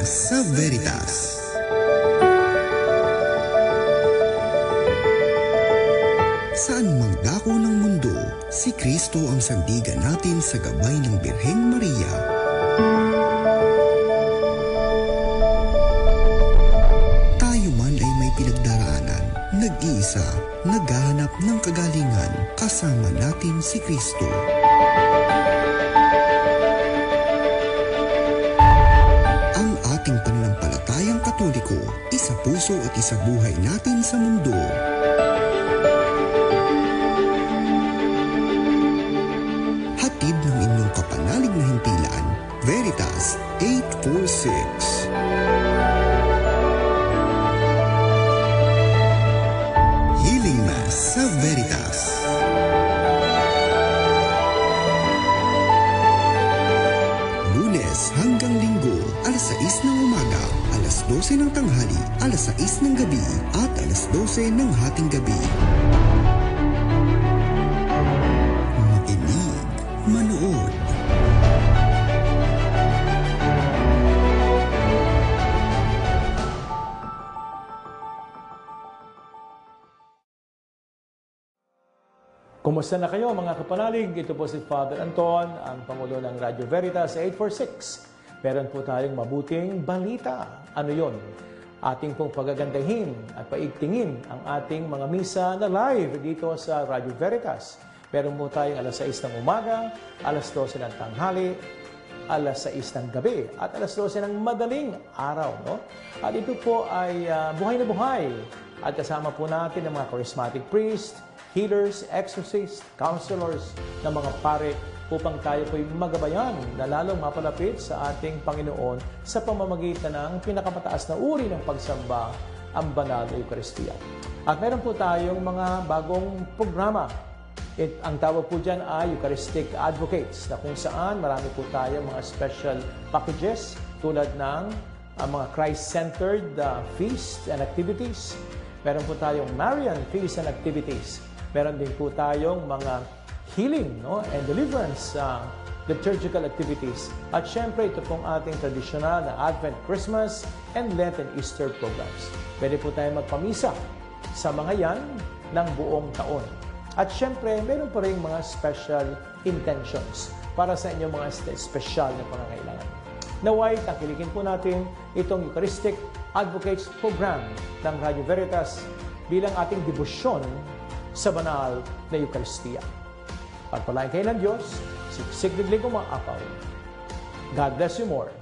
sa Veritas. Saan mang dako ng mundo, si Kristo ang sandigan natin sa gabay ng Birheng Maria. Tayo man ay may pinagdaraanan, nag-iisa, naghahanap ng kagalingan, kasama natin si Kristo. Ang ating pananampalatayang Katoliko, isa puso at isa buhay natin sa mundo. Hatid ng inyong kapanalig na himpilan, Veritas 846. Healing Mass sa Veritas. Lunes hanggang Linggo, alas 6 ng umaga, alas 12 ng tanghali, alas 6 ng gabi, at alas 12 ng hating gabi. Makinig, manood. Kumusta na kayo mga kapanalig? Ito po si Father Anton, ang Pangulo ng Radio Veritas 846. Meron po tayong mabuting balita. Ano yon? Ating pong pagagandahin at paigtingin ang ating mga misa na live dito sa Radio Veritas. Meron po tayong alas 6 ng umaga, alas 12 ng tanghali, alas 6 ng gabi, at alas 12 ng madaling araw. No? At ito po ay buhay na buhay. At kasama po natin ang mga charismatic priest, healers, exorcists, counselors ng mga pare upang tayo po'y magabayan na lalong mapalapit sa ating Panginoon sa pamamagitan ng pinakamataas na uri ng pagsamba, ang banal na Eucharistia. At meron po tayong mga bagong programa. Ang tawag po dyan ay Eucharistic Advocates, na kung saan marami po tayong mga special packages tulad ng mga Christ-centered feasts and activities. Meron po tayong Marian feasts and activities. Meron din po tayong mga healing and deliverance liturgical activities. At syempre, ito pong ating tradisyonal na Advent, Christmas, and Lenten Easter programs. Pwede po tayong magpamisa sa mga yan ng buong taon. At syempre, meron pa rin mga special intentions para sa inyong mga special na pangangailangan. Naway, tangkilikin po natin itong Eucharistic Advocates Program ng Radio Veritas bilang ating debosyon sa banal na Eucharistia. Pagpalain kayo ng Diyos, siksik-diglig umaapaw. God bless you more.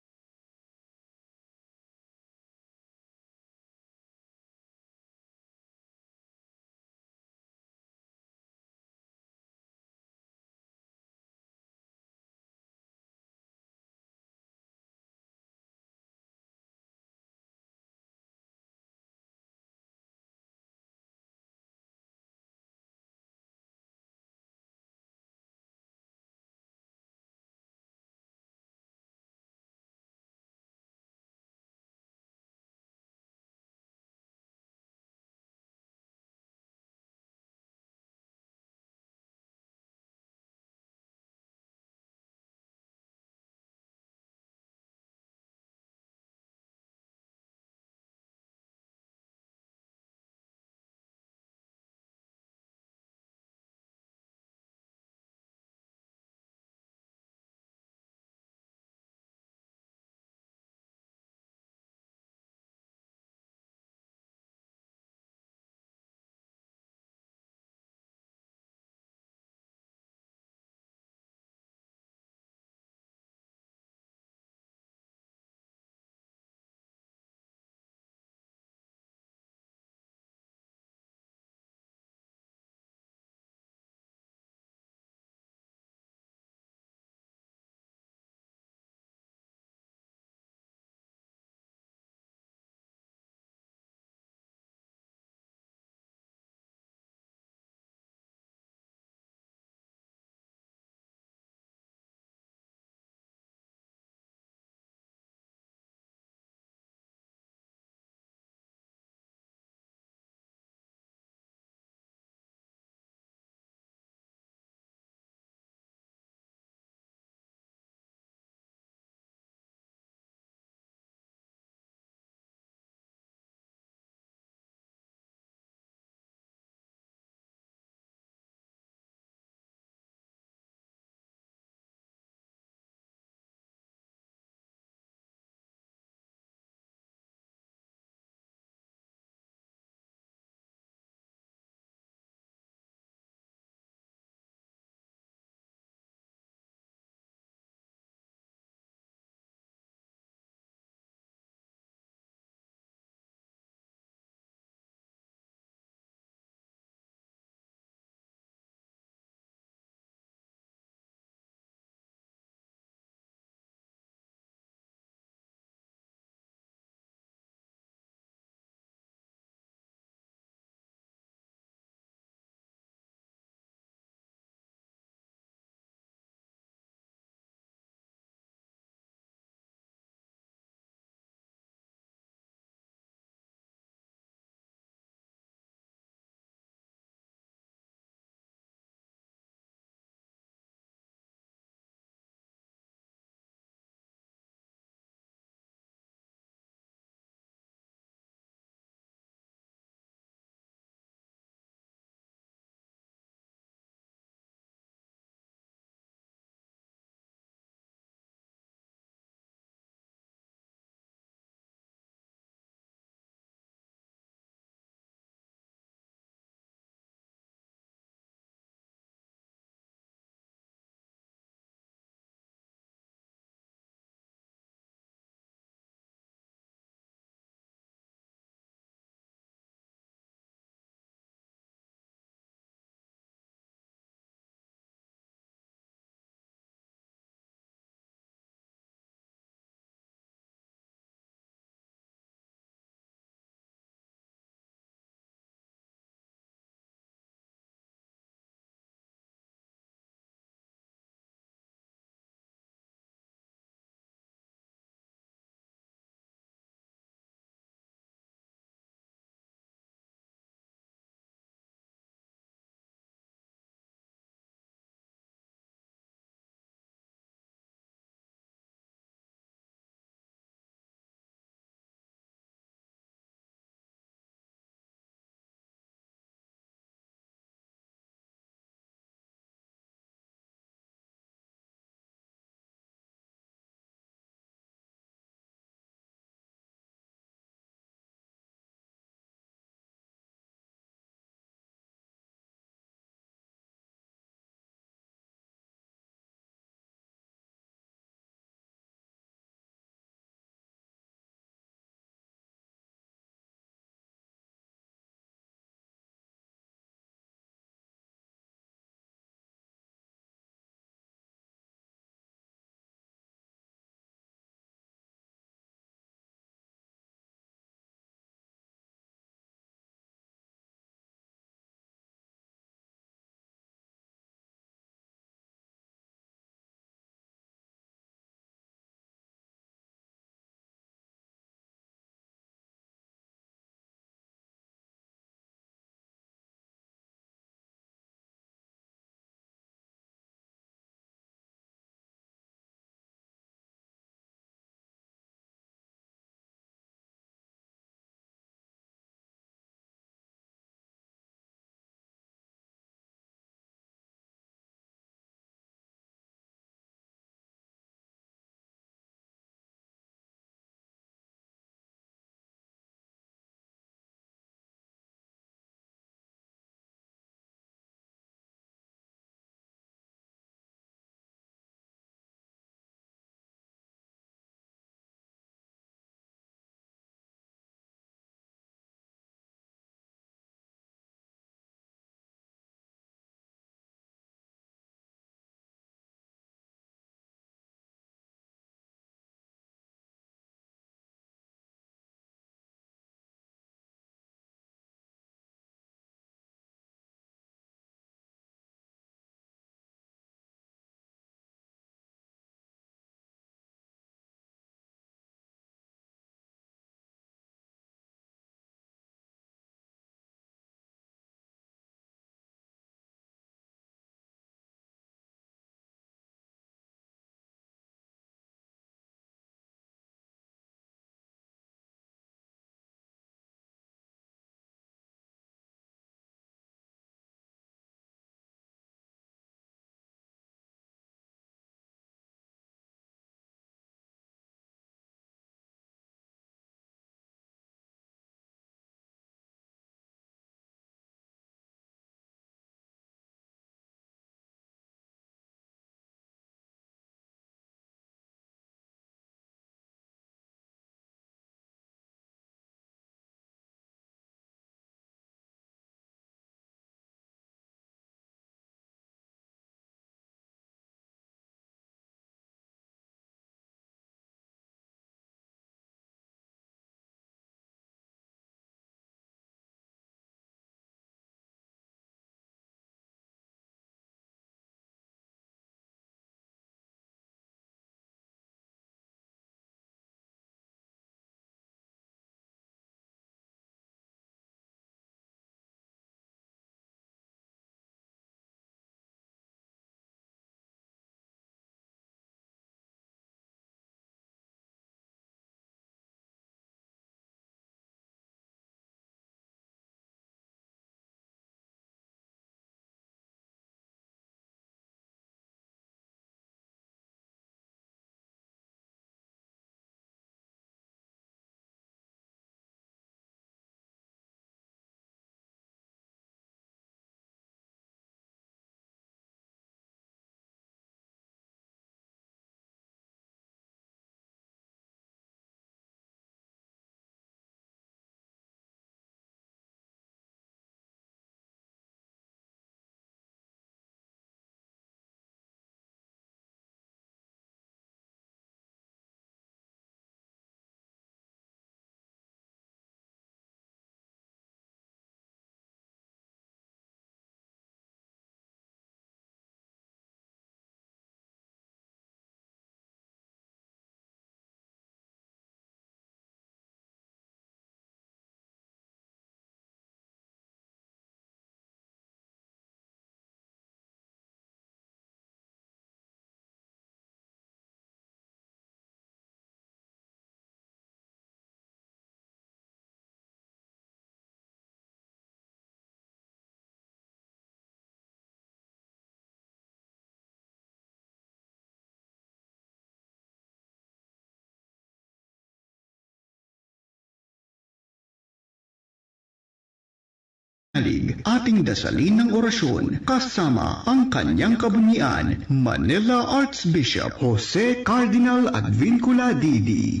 Ating dasalin ng orasyon kasama ang kanyang kabunyian, Manila Archbishop Jose Cardinal Advincula Didi.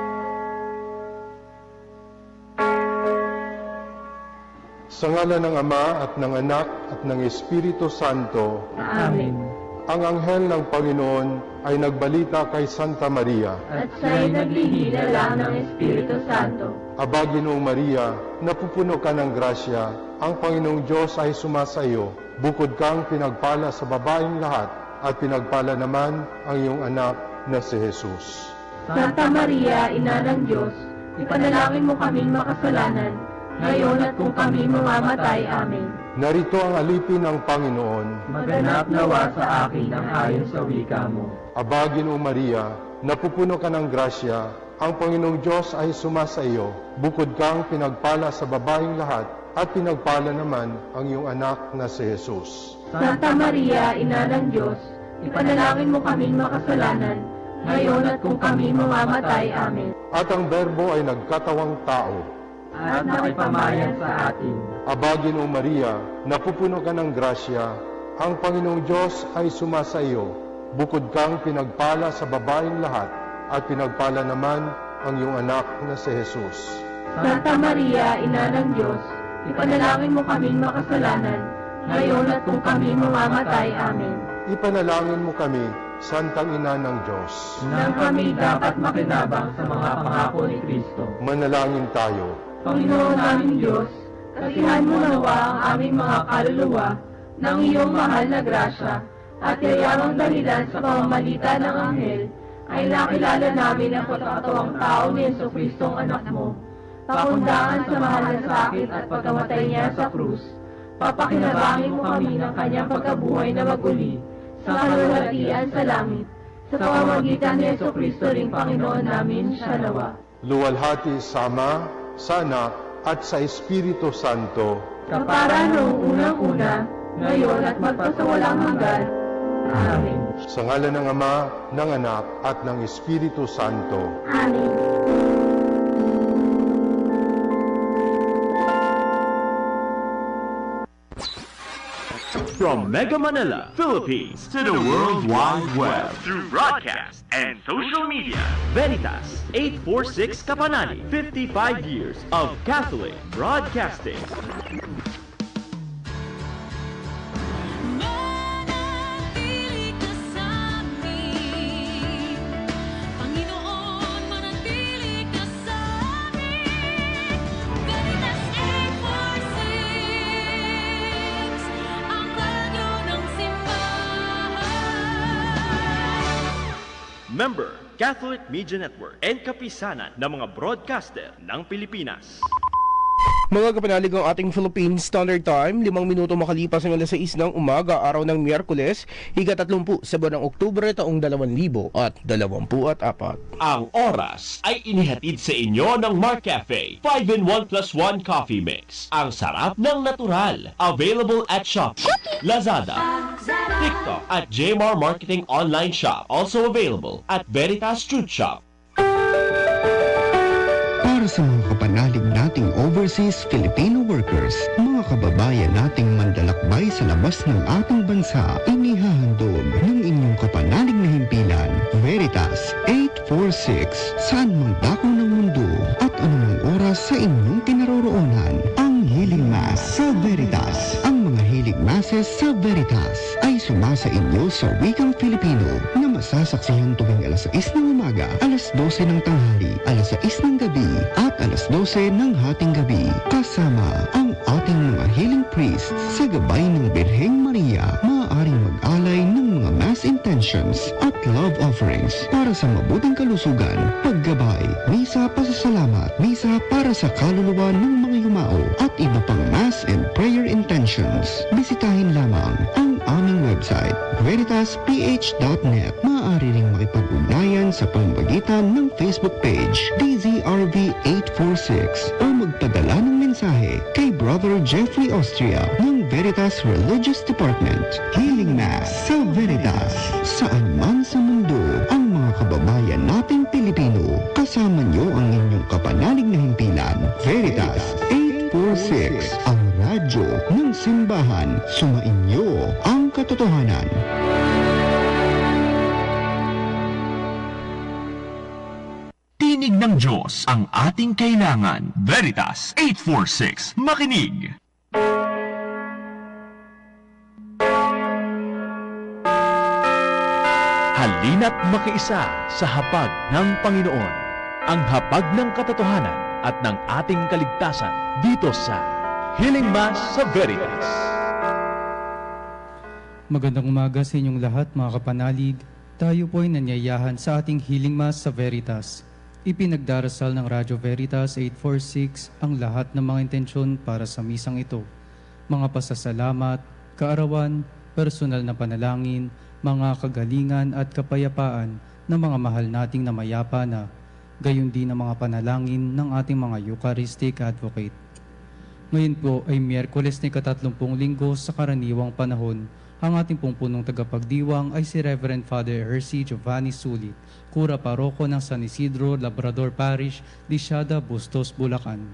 Sa ngalan ng Ama at ng Anak at ng Espiritu Santo. Amen. Ang anghel ng Panginoon ay nagbalita kay Santa Maria. At siya'y naglihila ng Espiritu Santo. Aba, Ginoong Maria, napupuno ka ng grasya, ang Panginoong Diyos ay sumasa iyo. Bukod kang pinagpala sa babaeng lahat, at pinagpala naman ang iyong anak na si Jesus. Santa Maria, Ina ng Diyos, ipanalangin mo kaming makasalanan, ngayon at kung kami mamamatay. Amen. Narito ang alipin ng Panginoon. Maganap nawa sa akin ang ayon sa wika mo. Aba, Ginoong Maria, napupuno ka ng grasya, ang Panginoong Diyos ay sumasa iyo. Bukod kang pinagpala sa babaeng lahat, at pinagpala naman ang iyong anak na si Jesus. Santa Maria, Ina ng Diyos, ipanalangin mo kaming makasalanan, ngayon at kung kami mamamatay. Amen. At ang Berbo ay nagkatawang tao. At nakipamayan sa atin. Aba, Ginoong Maria, napupuno ka ng grasya, ang Panginoong Diyos ay sumasa iyo. Bukod kang pinagpala sa babaeng lahat, at pinagpala naman ang iyong anak na si Jesus. Santa Maria, Ina ng Diyos, ipanalangin mo kaming makasalanan, ngayon at kung kami mamamatay. Amen. Ipanalangin mo kami, Santang Ina ng Diyos. Nang kami dapat makinabang sa mga pangako ni Kristo. Manalangin tayo. Panginoon naming Diyos, kasihan mo nawa ang aming mga kaluluwa ng iyong mahal na grasya, at yayamang dahilan sa pamamagitan ng anghel, ay nakilala namin ang pagkakatawang tao ni Jesucristong anak mo. Pakundangan sa mahal na sakit at pagkamatay niya sa krus, papakinabangin mo kami ng kanyang pagkabuhay na maguli, sa kalulatian sa langit, sa pamamagitan ni Jesucristo ring Panginoon namin siya nawa. Luwalhati sa Ama, sa Anak, at sa Espiritu Santo. Kapara noong unang-una, ngayon at magpasawalang hanggan. Amen. Sa ngalan ng Ama, ng Anak, at ng Espiritu Santo. Amen. From Mega Manila, Philippines, to the World Wide Web, through broadcast and social media, Veritas 846 Kapanani, 55 years of Catholic broadcasting. Member, Catholic Media Network and kapisanan ng mga broadcaster ng Pilipinas. Mga kapanalig ang ating Philippine Standard Time, 5 minuto makalipas ng alas 6 ng umaga, araw ng Miyerkules, ika-30 sa buwan ng Oktubre taong 2024. Ang oras ay inihatid sa inyo ng Mark Cafe 5-in-1+1 Coffee Mix. Ang sarap ng natural. Available at Shopee, Lazada, TikTok at Jmar Marketing Online Shop. Also available at Veritas Truth Shop. Para sa mga kapanalig nating overseas Filipino workers, mga kababayan nating mandalakbay sa labas ng ating bansa, inihahandog ng inyong kapanalig na himpilan, Veritas 846, saan mang dako ng mundo at anumang oras sa inyong kinaroroonan. Ang Healing Mass sa Veritas. Ang mga Healing Masses sa Veritas ay sumasa inyo sa wikang Filipino na masasaksihan tuwing alas 6 ng umaga, alas 12 ng tanghali, alas 6 ng gabi, at alas 12 ng hating gabi. Kasama ang ating mga healing priests sa gabay ng Birheng Maria, maaaring mag-alay ng mga mass intentions at love offerings para sa mabuting kalusugan, paggabay, misa pasasalamat, misa para sa kaluluwa ng mga yumao, at iba pang mass and prayer intentions. Bisitahin lamang ang aming website, veritasph.net. Maaari ring makipag-ugnayan sa pamamagitan ng Facebook page, DZRV 846, o magpadala ng mensahe kay Brother Jeffrey Austria ng Veritas Religious Department. Healing Mass sa Veritas. Saan man sa mundo, ang mga kababayan nating Pilipino, kasama nyo ang inyong kapanalig na himpilan. Veritas 846, ang radyo ng simbahan. Sumainyo ang katotohanan. Tinig ng Diyos ang ating kailangan. Veritas 846. Makinig! Halina't makiisa sa hapag ng Panginoon. Ang hapag ng katotohanan at ng ating kaligtasan dito sa Healing Mass sa Veritas. Magandang umaga sa inyong lahat mga kapanalig. Tayo po ay nanyayahan sa ating Healing Mass sa Veritas. Ipinagdarasal ng Radyo Veritas 846 ang lahat ng mga intensyon para sa misang ito. Mga pasasalamat, kaarawan, personal na panalangin, mga kagalingan at kapayapaan ng mga mahal nating namayapa na, gayon din ang mga panalangin ng ating mga Eucharistic Advocate. Ngayon po ay Miyerkules ni ika-30 linggo sa karaniwang panahon. Ang ating pong punong tagapagdiwang ay si Reverend Father Hercy Giovanni Sulit, Kura Paroko ng San Isidro, Labrador Parish, Lisiada, Bustos, Bulacan.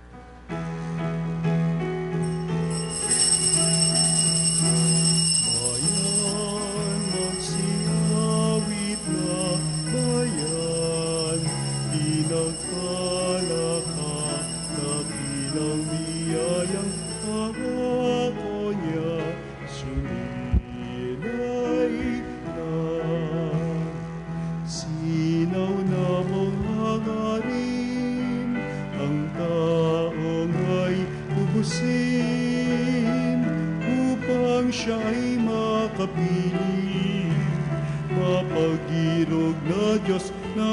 upang siya ay makapiling, mapag-irog na Diyos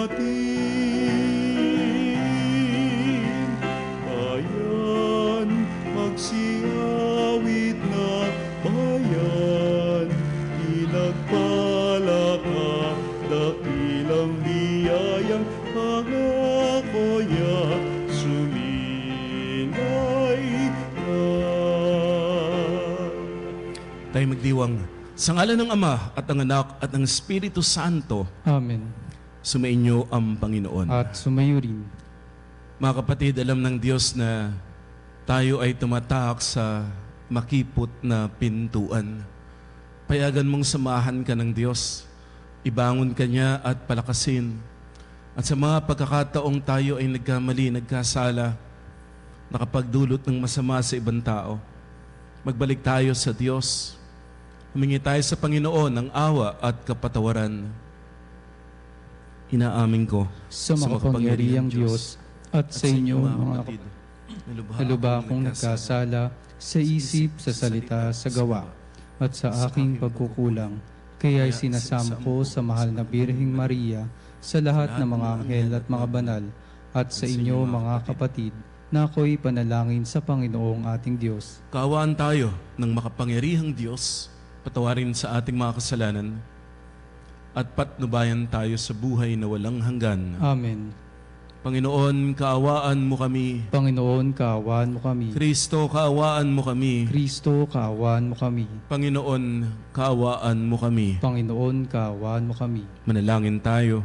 natin. Bayan, magsiawit na bayan, pinagpala ka, dakilang biyayang pangako niya, tayo magdiwang. Sa ngalan ng Ama at ng Anak at ng Espiritu Santo. Amen. Sumainyo ang Panginoon. At sumayo rin. Mga kapatid, alam ng Diyos na tayo ay tumatak sa makipot na pintuan. Payagan mong samahan ka ng Diyos. Ibangon ka niya at palakasin. At sa mga pagkakataong tayo ay nagkamali, nagkasala, nakapagdulot ng masama sa ibang tao, magbalik tayo sa Diyos. Humingi tayo sa Panginoon ng awa at kapatawaran. Inaamin ko sa makapangyarihang Diyos at sa inyo mga kapatid, naluba akong nagkasala sa isip, sa salita, sa gawa, at sa aking pagkukulang. Kaya'y sinasamo ko sa mahal na Birheng Maria, sa lahat ng mga anghel at mga banal, at sa inyo mga kapatid, na ako'y panalangin sa Panginoong ating Diyos. Kaawaan tayo ng makapangyarihang Diyos, patawarin sa ating mga kasalanan, at patnubayan tayo sa buhay na walang hanggan. Amen. Panginoon, kaawaan mo kami. Panginoon, kaawaan mo kami. Kristo, kaawaan mo kami. Kristo, kaawaan mo kami. Panginoon, kaawaan mo kami. Panginoon, kaawaan mo kami. Manalangin tayo.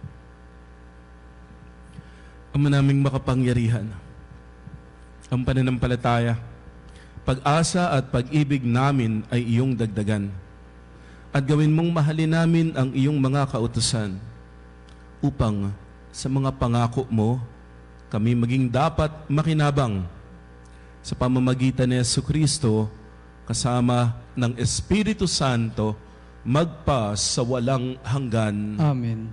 Ama naming makapangyarihan, ang pananampalataya, pag-asa at pag-ibig namin ay iyong dagdagan. At gawin mong mahalin namin ang iyong mga kautusan upang sa mga pangako mo, kami maging dapat makinabang sa pamamagitan ni Jesucristo kasama ng Espiritu Santo magpa sa walang hanggan. Amen.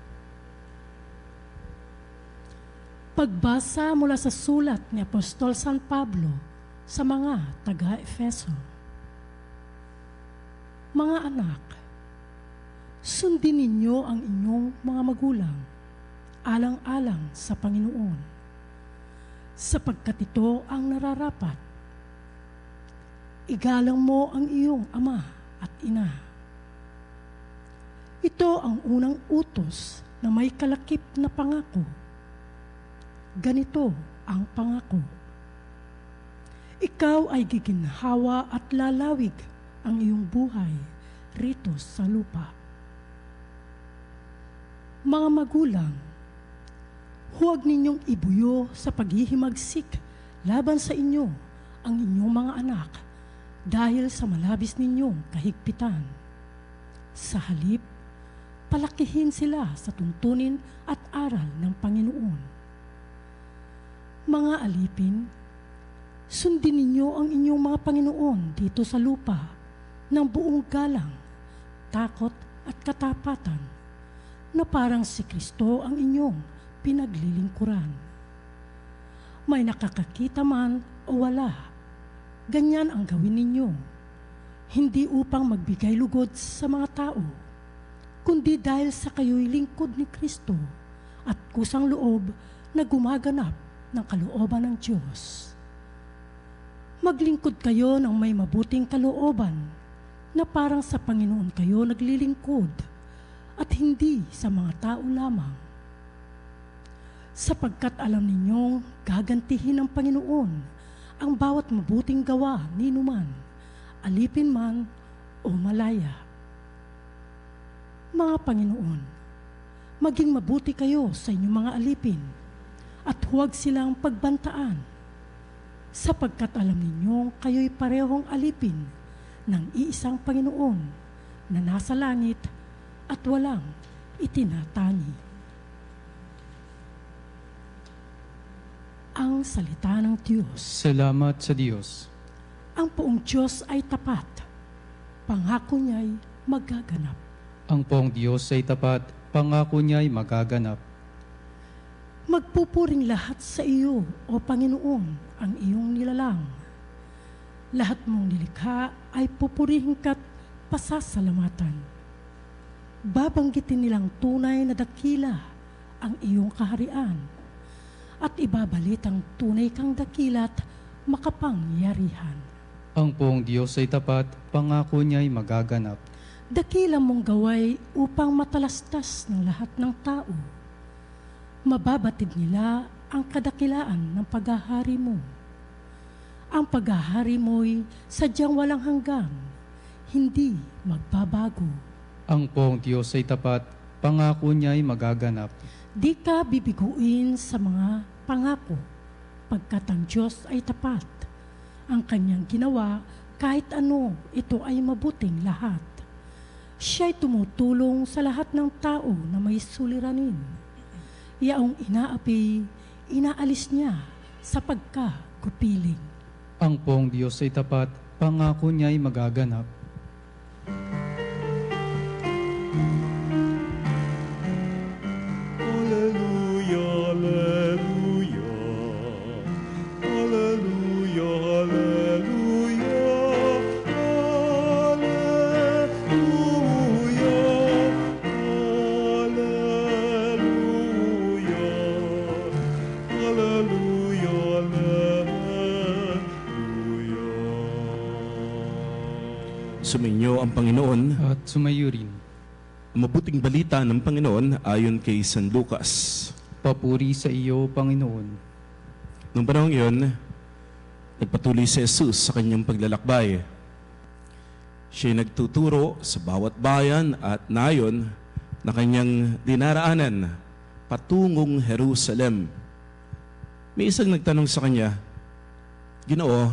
Pagbasa mula sa sulat ni Apostol San Pablo sa mga taga-Efeso. Mga anak, sundin ninyo ang inyong mga magulang, alang-alang sa Panginoon, sapagkat ito ang nararapat. Igalang mo ang iyong ama at ina. Ito ang unang utos na may kalakip na pangako. Ganito ang pangako. Ikaw ay giginhawa at lalawig ang iyong buhay rito sa lupa. Mga magulang, huwag ninyong ibuyo sa paghihimagsik laban sa inyo ang inyong mga anak dahil sa malabis ninyong kahigpitan. Sa halip, palakihin sila sa tuntunin at aral ng Panginoon. Mga alipin, sundin ninyo ang inyong mga Panginoon dito sa lupa ng buong galang, takot at katapatan na parang si Kristo ang inyong pinaglilingkuran. May nakakakita man o wala, ganyan ang gawin ninyo, hindi upang magbigay lugod sa mga tao, kundi dahil sa kayo'y lingkod ni Kristo at kusang loob na gumaganap ng kalooban ng Diyos. Maglingkod kayo ng may mabuting kalooban na parang sa Panginoon kayo naglilingkod at hindi sa mga tao lamang. Sapagkat alam ninyong gagantihin ng Panginoon ang bawat mabuting gawa ninuman, alipin man o malaya. Mga Panginoon, maging mabuti kayo sa inyong mga alipin at huwag silang pagbantaan, sapagkat alam ninyong kayo'y parehong alipin ng iisang Panginoon na nasa langit at walang itinatani. Ang salita ng Diyos. Salamat sa Diyos. Ang poong Diyos ay tapat, pangako niya'y magaganap. Ang poong Diyos ay tapat, pangako niya'y magaganap. Magpupuring lahat sa iyo, O Panginoon, ang iyong nilalang. Lahat mong nilikha ay pupurihin ka't pasasalamatan. Babanggitin nilang tunay na dakila ang iyong kaharian at ibabalit ang tunay kang dakila't makapangyarihan. Ang poong Diyos ay tapat, pangako niya'y magaganap. Dakila mong gaway upang matalastas ng lahat ng tao. Mababatid nila ang kadakilaan ng paghahari mo. Ang paghahari mo'y sadyang walang hanggan, hindi magbabago. Ang poong Diyos ay tapat, pangako niya'y magaganap. Di ka bibiguin sa mga pangako, pagkat ang Diyos ay tapat. Ang kanyang ginawa, kahit ano, ito ay mabuting lahat. Siya'y tumutulong sa lahat ng tao na may suliranin. Yaong inaapi, inaalis niya sa pagkagupiling. Ang poong Diyos ay tapat, pangako niya'y magaganap. Sumainyo ang Panginoon at sumayo rin. Mabuting balita ng Panginoon ayon kay San Lucas. Papuri sa iyo, Panginoon. Noong panahon iyon, nagpatuloy si Jesus sa kanyang paglalakbay. Siya'y nagtuturo sa bawat bayan at nayon na kanyang dinaraanan patungong Jerusalem. May isang nagtanong sa kanya, Ginoo,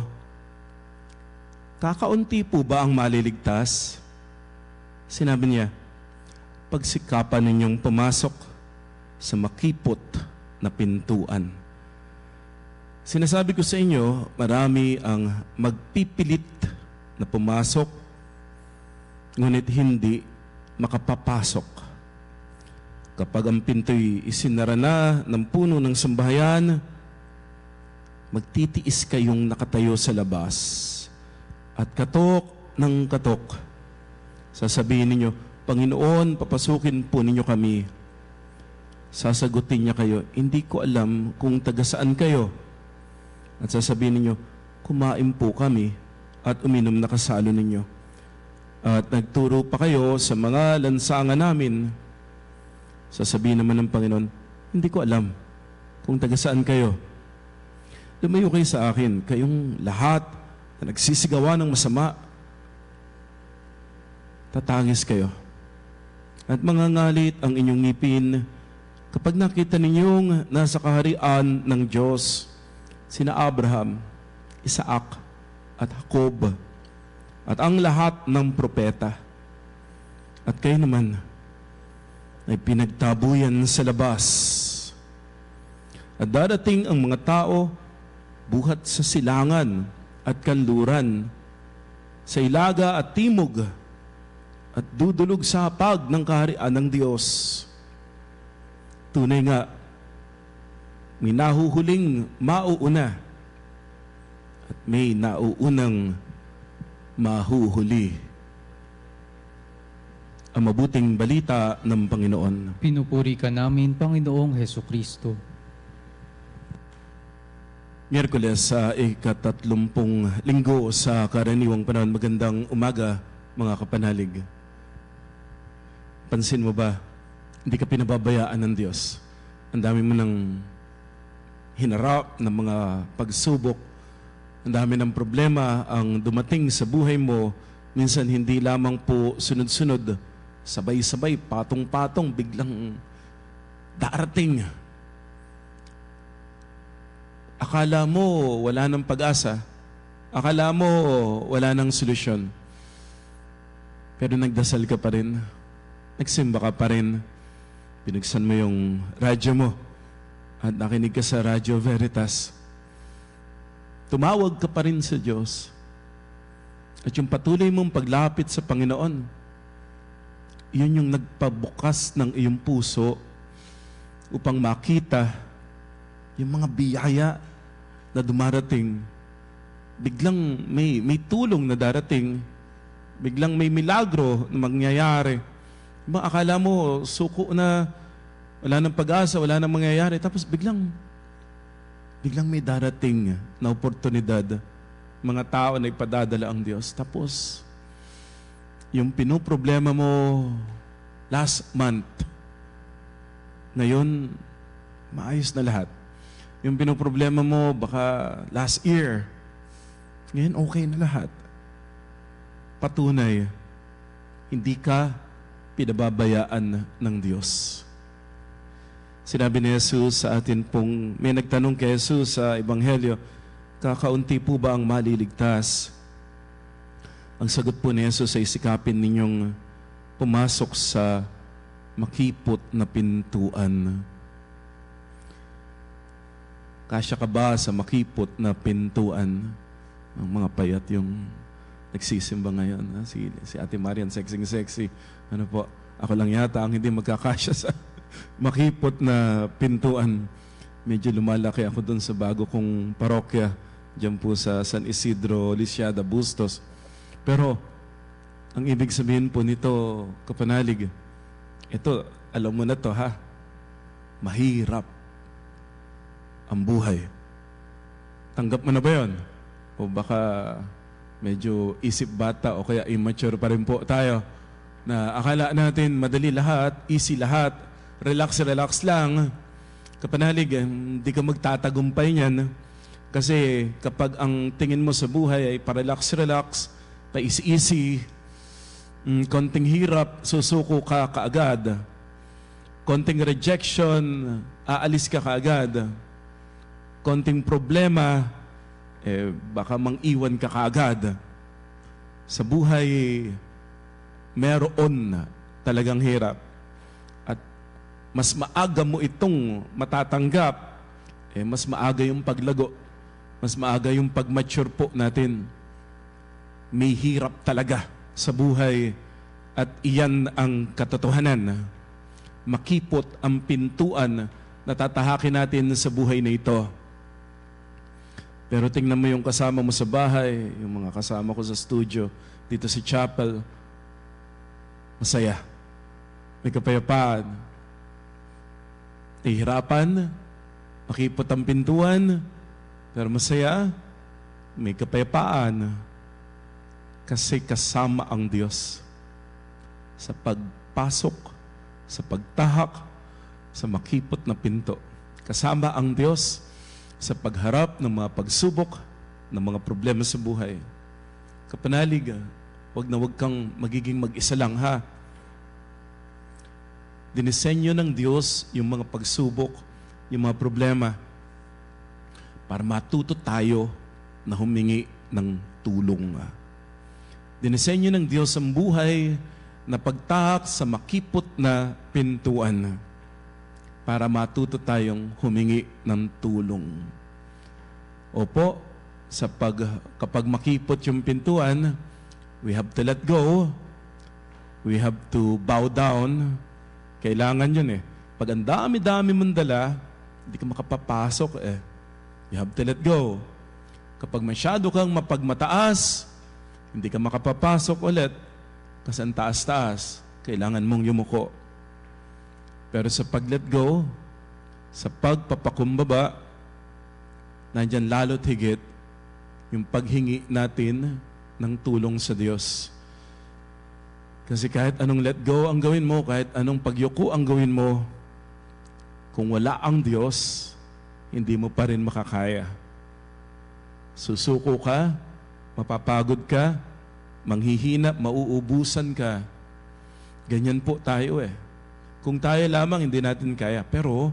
kakaunti po ba ang maliligtas? Sinabi niya, pagsikapan ninyong pumasok sa makipot na pintuan. Sinasabi ko sa inyo, marami ang magpipilit na pumasok, ngunit hindi makapapasok. Kapag ang pinto'y isinara na ng puno ng sambahayan, magtitiis kayong nakatayo sa labas. At katok ng katok, sasabihin ninyo, Panginoon, papasukin po ninyo kami. Sasagutin niya kayo, hindi ko alam kung taga saan kayo. At sasabihin ninyo, kumain po kami at uminom na kasalo ninyo. At nagturo pa kayo sa mga lansangan namin. Sasabihin naman ng Panginoon, hindi ko alam kung taga saan kayo. Lumayo kayo sa akin, kayong lahat na nagsisigawa ng masama, tatangis kayo. At mangangalit ang inyong ngipin kapag nakita ninyong nasa kaharian ng Diyos sina Abraham, Isaac, at Jacob at ang lahat ng propeta. At kayo naman ay pinagtabuyan sa labas. At darating ang mga tao buhat sa silangan at kanluran, sa ilaga at timog, at dudulog sa hapag ng kaharian ng Diyos. Tunay nga, may nahuhuling mauuna at may nauunang mahuhuli. Ang mabuting balita ng Panginoon. Pinupuri ka namin, Panginoong Hesukristo. Miyerkules sa ika-30 linggo sa karaniwang panahon. Magandang umaga, mga kapanalig. Pansin mo ba, hindi ka pinababayaan ng Diyos. Ang dami mo nang hinarap ng mga pagsubok. Ang dami ng problema ang dumating sa buhay mo. Minsan hindi lamang po sunod-sunod, sabay-sabay, patong-patong, biglang darating. Akala mo wala ng pag-asa. Akala mo wala ng solusyon. Pero nagdasal ka pa rin. Nagsimba ka pa rin. Pinagsan mo yung radyo mo. At nakinig ka sa Radio Veritas. Tumawag ka pa rin sa Diyos. At yung patuloy mong paglapit sa Panginoon, yun yung nagpabukas ng iyong puso upang makita yung mga biyaya na dumarating. Biglang may tulong na darating. Biglang may milagro na mangyayari. Akala mo, suko na, wala nang pag-asa, wala nang mangyayari. Tapos biglang may darating na oportunidad. Mga tao na ipadadala ang Diyos. Tapos, yung pinoproblema mo last month, ngayon, maayos na lahat. Yung pinoproblema mo baka last year, ngayon okay na lahat. Patunay, hindi ka pinababayaan ng Diyos. Sinabi ni Jesus sa atin pong, may nagtanong kay Jesus sa Ebanghelyo, kakaunti po ba ang maliligtas? Ang sagot po ni Jesus ay sikapin ninyong pumasok sa makipot na pintuan. Kasya ka ba sa makipot na pintuan? Ang mga payat yung nagsisimba ngayon. Si Ate Marian, sexy. Ano po, ako lang yata ang hindi magkakasya sa makipot na pintuan. Medyo lumalaki ako doon sa bago kong parokya, diyan po sa San Isidro, Lisiada, Bustos. Pero, ang ibig sabihin po nito, kapanalig, ito, alam mo na to ha, mahirap ang buhay. Tanggap mo na ba yun? O baka medyo isip bata o kaya immature pa rin po tayo na akala natin madali lahat, easy lahat, relax lang. Kapanalig, hindi ka magtatagumpay niyan kasi kapag ang tingin mo sa buhay ay pa-relax, pa-easy, konting hirap, susuko ka kaagad. Konting rejection, aalis ka kaagad. Konting problema, baka mang-iwan ka kaagad. Sa buhay, meron talagang hirap. At mas maaga mo itong matatanggap, mas maaga yung paglago. Mas maaga yung pag-mature po natin. May hirap talaga sa buhay at iyan ang katotohanan. Makipot ang pintuan na tatahakin natin sa buhay na ito. Pero tingnan mo yung kasama mo sa bahay, yung mga kasama ko sa studio, dito sa chapel, masaya. May kapayapaan. Nahihirapan, makipot ang pintuan, pero masaya, may kapayapaan. Kasi kasama ang Diyos sa pagpasok, sa pagtahak, sa makipot na pinto. Kasama ang Diyos sa pagharap ng mga pagsubok, ng mga problema sa buhay. Kapanalig, wag kang magiging mag-isa lang ha. Dinisenyo ng Diyos yung mga pagsubok, yung mga problema, para matuto tayo na humingi ng tulong. Dinisenyo ng Diyos ang buhay na pagtahak sa makipot na pintuan para matuto tayong humingi ng tulong. Opo, kapag makipot yung pintuan, we have to let go. We have to bow down. Kailangan yun eh. Pag ang dami-dami mong dala, hindi ka makapapasok eh. You have to let go. Kapag masyado kang mapagmataas, hindi ka makapapasok ulit kasi ang taas-taas, kailangan mong yumuko. Pero sa pag-let go, sa pagpapakumbaba, nandyan lalo't higit yung paghingi natin ng tulong sa Diyos. Kasi kahit anong let go ang gawin mo, kahit anong pagyuko ang gawin mo, kung wala ang Diyos, hindi mo pa rin makakaya. Susuko ka, mapapagod ka, manghihina, mauubusan ka. Ganyan po tayo eh. Kung tayo lamang, hindi natin kaya. Pero,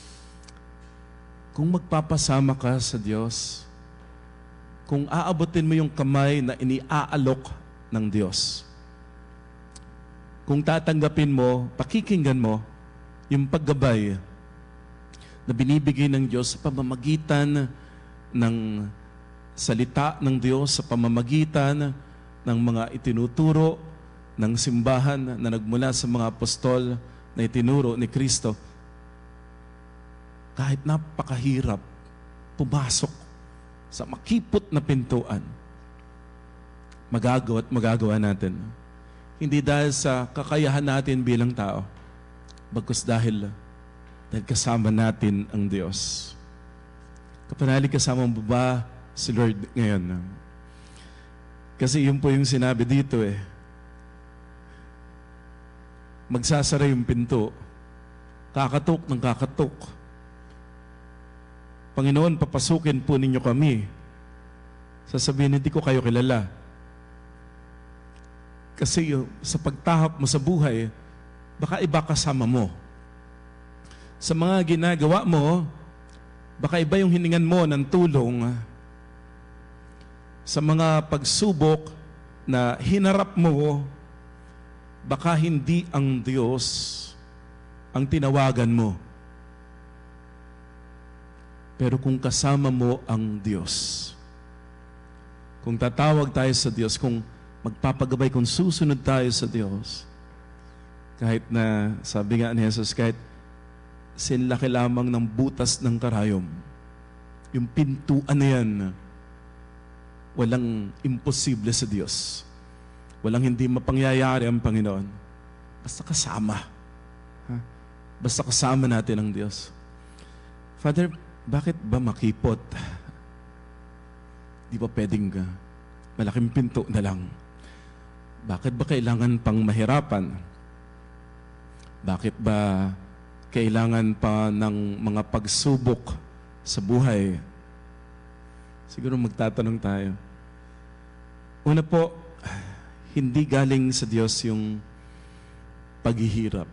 kung magpapasama ka sa Diyos, kung aabutin mo yung kamay na iniaalok ng Diyos, kung tatanggapin mo, pakikinggan mo, yung paggabay na binibigay ng Diyos sa pamamagitan ng salita ng Diyos, sa pamamagitan ng mga itinuturo ng simbahan na nagmula sa mga apostol na itinuro ni Kristo, kahit napakahirap pumasok sa makipot na pintuan, magagawa natin. Hindi dahil sa kakayahan natin bilang tao, bagkus dahil kasama natin ang Diyos. Kapanalig, kasama mo ba si Lord ngayon? Kasi yun po yung sinabi dito eh. Magsasara yung pinto, kakatok ng kakatok. Panginoon, papasukin po ninyo kami. Sasabihin, hindi ko kayo kilala. Kasi sa pagtahap mo sa buhay, baka iba kasama mo. Sa mga ginagawa mo, baka iba yung hiningan mo ng tulong. Sa mga pagsubok na hinarap mo, baka hindi ang Diyos ang tinawagan mo. Pero kung kasama mo ang Diyos, kung tatawag tayo sa Diyos, kung magpapagabay, kung susunod tayo sa Diyos, kahit na, sabi nga ni Jesus, kahit sinlaki lamang ng butas ng karayom, yung pintuan na yan, walang imposible sa Diyos. Walang hindi mapangyayari ang Panginoon. Basta kasama. Basta kasama natin ang Diyos. Father, bakit ba makipot? Di ba pwedeng malaking pinto na lang? Bakit ba kailangan pang mahirapan? Bakit ba kailangan pa ng mga pagsubok sa buhay? Siguro magtatanong tayo. Una po, hindi galing sa Diyos yung paghihirap.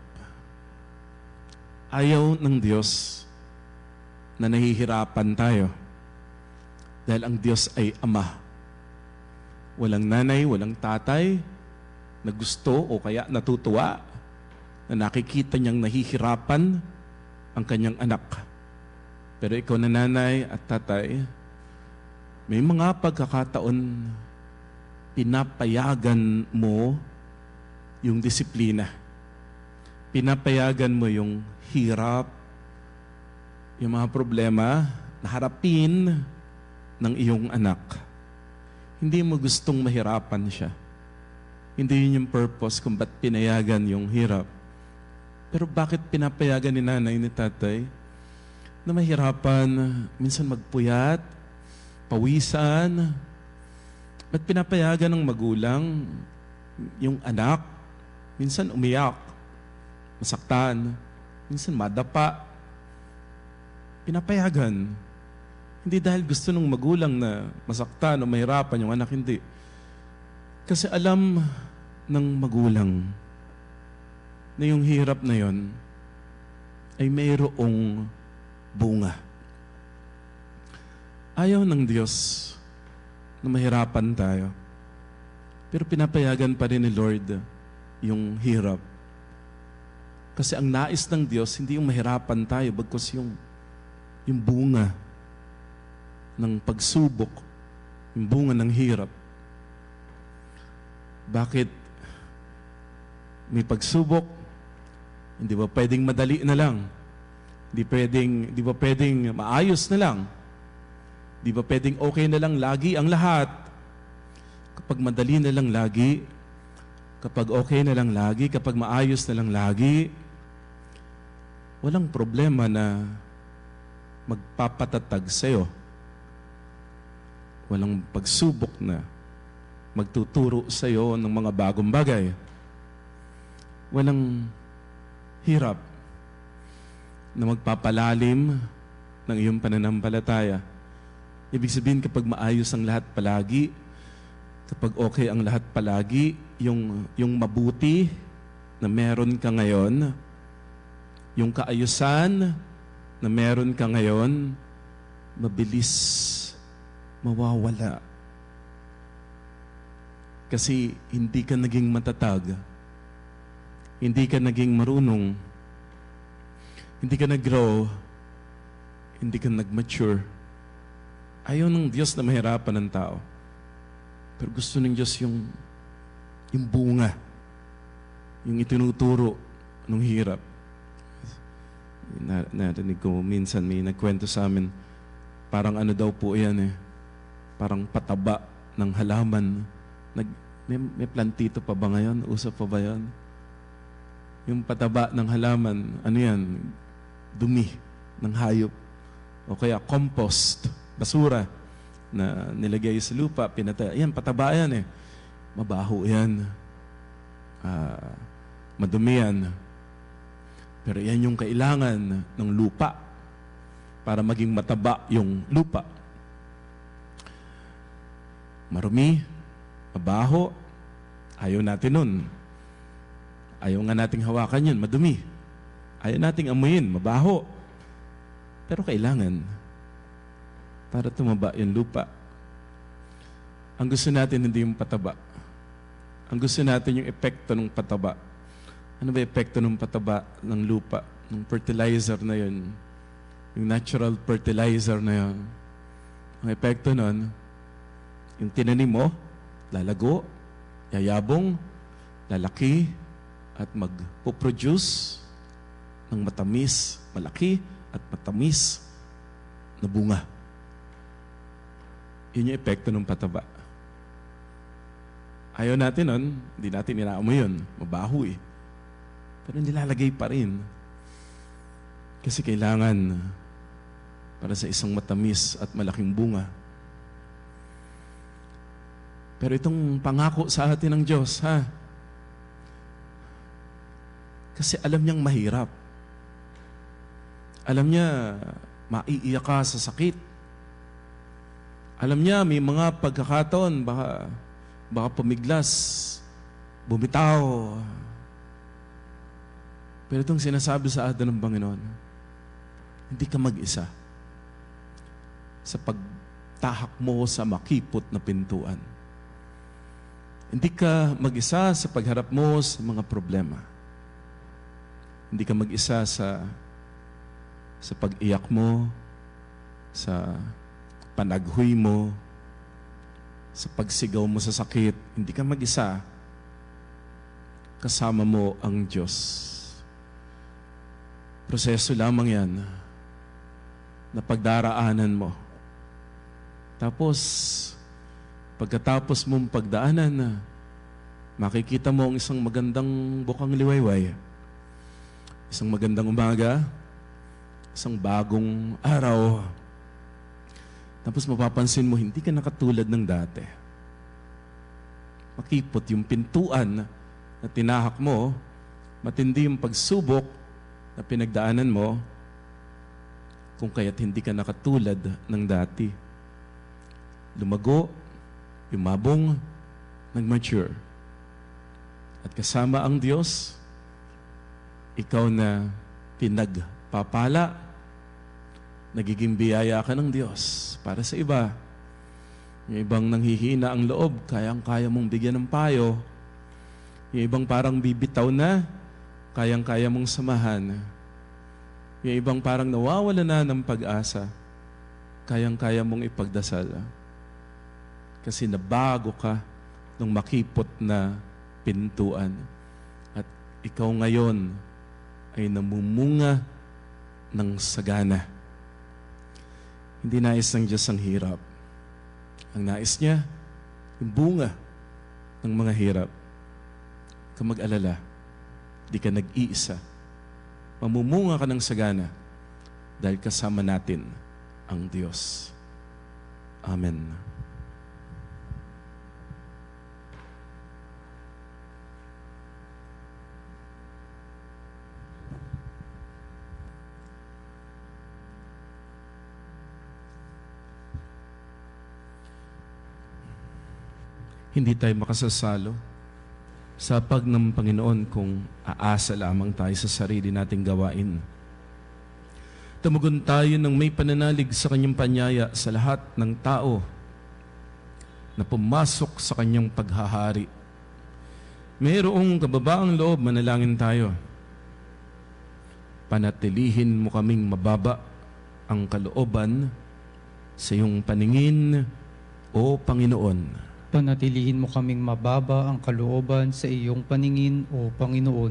Ayaw ng Diyos na nahihirapan tayo. Dahil ang Diyos ay Ama. Walang nanay, walang tatay na gusto o kaya natutuwa na nakikita niyang nahihirapan ang kanyang anak. Pero ikaw na nanay at tatay, may mga pagkakataon pinapayagan mo yung disiplina. Pinapayagan mo yung hirap, yung mga problema na harapin ng iyong anak. Hindi mo gustong mahirapan siya. Hindi yun yung purpose kung ba't pinayagan yung hirap. Pero bakit pinapayagan ni nanay, ni tatay, na mahirapan, minsan magpuyat, pawisan? Ba't pinapayagan ng magulang yung anak, minsan umiyak, masaktan, minsan madapa? Pinapayagan. Hindi dahil gusto ng magulang na masaktan o mahirapan yung anak, hindi. Kasi alam ng magulang na yung hirap na yon ay mayroong bunga. Ayaw ng Diyos na mahirapan tayo. Pero pinapayagan pa rin ni Lord yung hirap. Kasi ang nais ng Diyos, hindi yung mahirapan tayo, bagkus yung bunga ng pagsubok, yung bunga ng hirap. Bakit may pagsubok? Hindi ba pwedeng madali na lang? Hindi ba pwedeng maayos na lang? Di ba pwedeng okay na lang lagi ang lahat? Kapag madali na lang lagi, kapag okay na lang lagi, kapag maayos na lang lagi, walang problema na magpapatatag sa'yo. Walang pagsubok na magtuturo sa'yo ng mga bagong bagay. Walang hirap na magpapalalim ng iyong pananampalataya. Ibig sabihin, kapag maayos ang lahat palagi, kapag okay ang lahat palagi, yung mabuti na meron ka ngayon, yung kaayusan na meron ka ngayon, mabilis mawawala. Kasi hindi ka naging matatag. Hindi ka naging marunong. Hindi ka nag-grow. Hindi ka nag-mature. Ayaw ng Diyos na mahirapan ng tao. Pero gusto ng Diyos yung bunga. Yung itinuturo ng hirap. Narinig ko minsan may nagkwento sa amin, parang ano daw po yan parang pataba ng halaman. May plantito pa ba ngayon? Usap pa ba yan? Yung pataba ng halaman, ano yan? Dumi ng hayop. O kaya compost, basura na nilagay sa lupa, pinatay. Yan, pataba yan Mabaho yan. Madumi yan. Pero yan yung kailangan ng lupa para maging mataba yung lupa. Marumi, mabaho, ayaw natin nun. Ayaw nga nating hawakan yun, madumi. Ayaw nating amuyin, mabaho. Pero kailangan para tumaba yung lupa. Ang gusto natin hindi yung pataba. Ang gusto natin yung epekto ng pataba. Ano ba epekto ng pataba ng lupa? Ng fertilizer na yun. Yung natural fertilizer na yun. Ang epekto nun, yung tinanim mo, lalago, yayabong, lalaki, at magpo-produce ng matamis, malaki at matamis na bunga. Yun yung epekto ng pataba. Ayaw natin nun, hindi natin inaamoy yun. Mabaho Pero nilalagay pa rin. Kasi kailangan para sa isang matamis at malaking bunga. Pero itong pangako sa atin ng Diyos, kasi alam niyang mahirap. Alam niya, maiiyak ka sa sakit. Alam niya, may mga pagkakataon, baka pumiglas, bumitaw. Pero itong sinasabi sa atin ng Panginoon, hindi ka mag-isa sa pagtahak mo sa makipot na pintuan. Hindi ka mag-isa sa pagharap mo sa mga problema. Hindi ka mag-isa sa pag-iyak mo, sa panaghoy mo, sa pagsigaw mo sa sakit. Hindi ka mag-isa. Kasama mo ang Diyos. Proseso lamang yan na pagdaraanan mo. Tapos, pagkatapos mong pagdaanan, makikita mo ang isang magandang bukang liwayway. Isang magandang umaga, isang bagong araw. Tapos mapapansin mo, hindi ka nakatulad ng dati. Makipot yung pintuan na tinahak mo, matindi yung pagsubok na pinagdaanan mo, kung kaya't hindi ka nakatulad ng dati. Lumago, yumabong, nag-mature. At kasama ang Diyos, ikaw na pinagpapala, nagiging biyaya ka ng Diyos para sa iba. Yung ibang nanghihina ang loob, kayang-kaya mong bigyan ng payo. Yung ibang parang bibitaw na, kayang-kaya mong samahan. Yung ibang parang nawawala na ng pag-asa, kayang-kaya mong ipagdasal. Kasi nabago ka nung makipot na pintuan. At ikaw ngayon ay namumunga ng sagana. Hindi nais ng Diyos ang hirap. Ang nais niya, yung bunga ng mga hirap. Kung mag-alala, di ka nag-iisa. Mamumunga ka ng sagana dahil kasama natin ang Diyos. Amen. Hindi tayo makasasalo sa pag ng Panginoon kung aasa lamang tayo sa sarili nating gawain. Tumugon tayo ng may pananalig sa kanyang panyaya sa lahat ng tao na pumasok sa kanyang paghahari. Mayroong kababaang loob, manalangin tayo. Panatilihin mo kaming mababa ang kalooban sa iyong paningin, O Panginoon. Panatilihin mo kaming mababa ang kalooban sa iyong paningin, O Panginoon.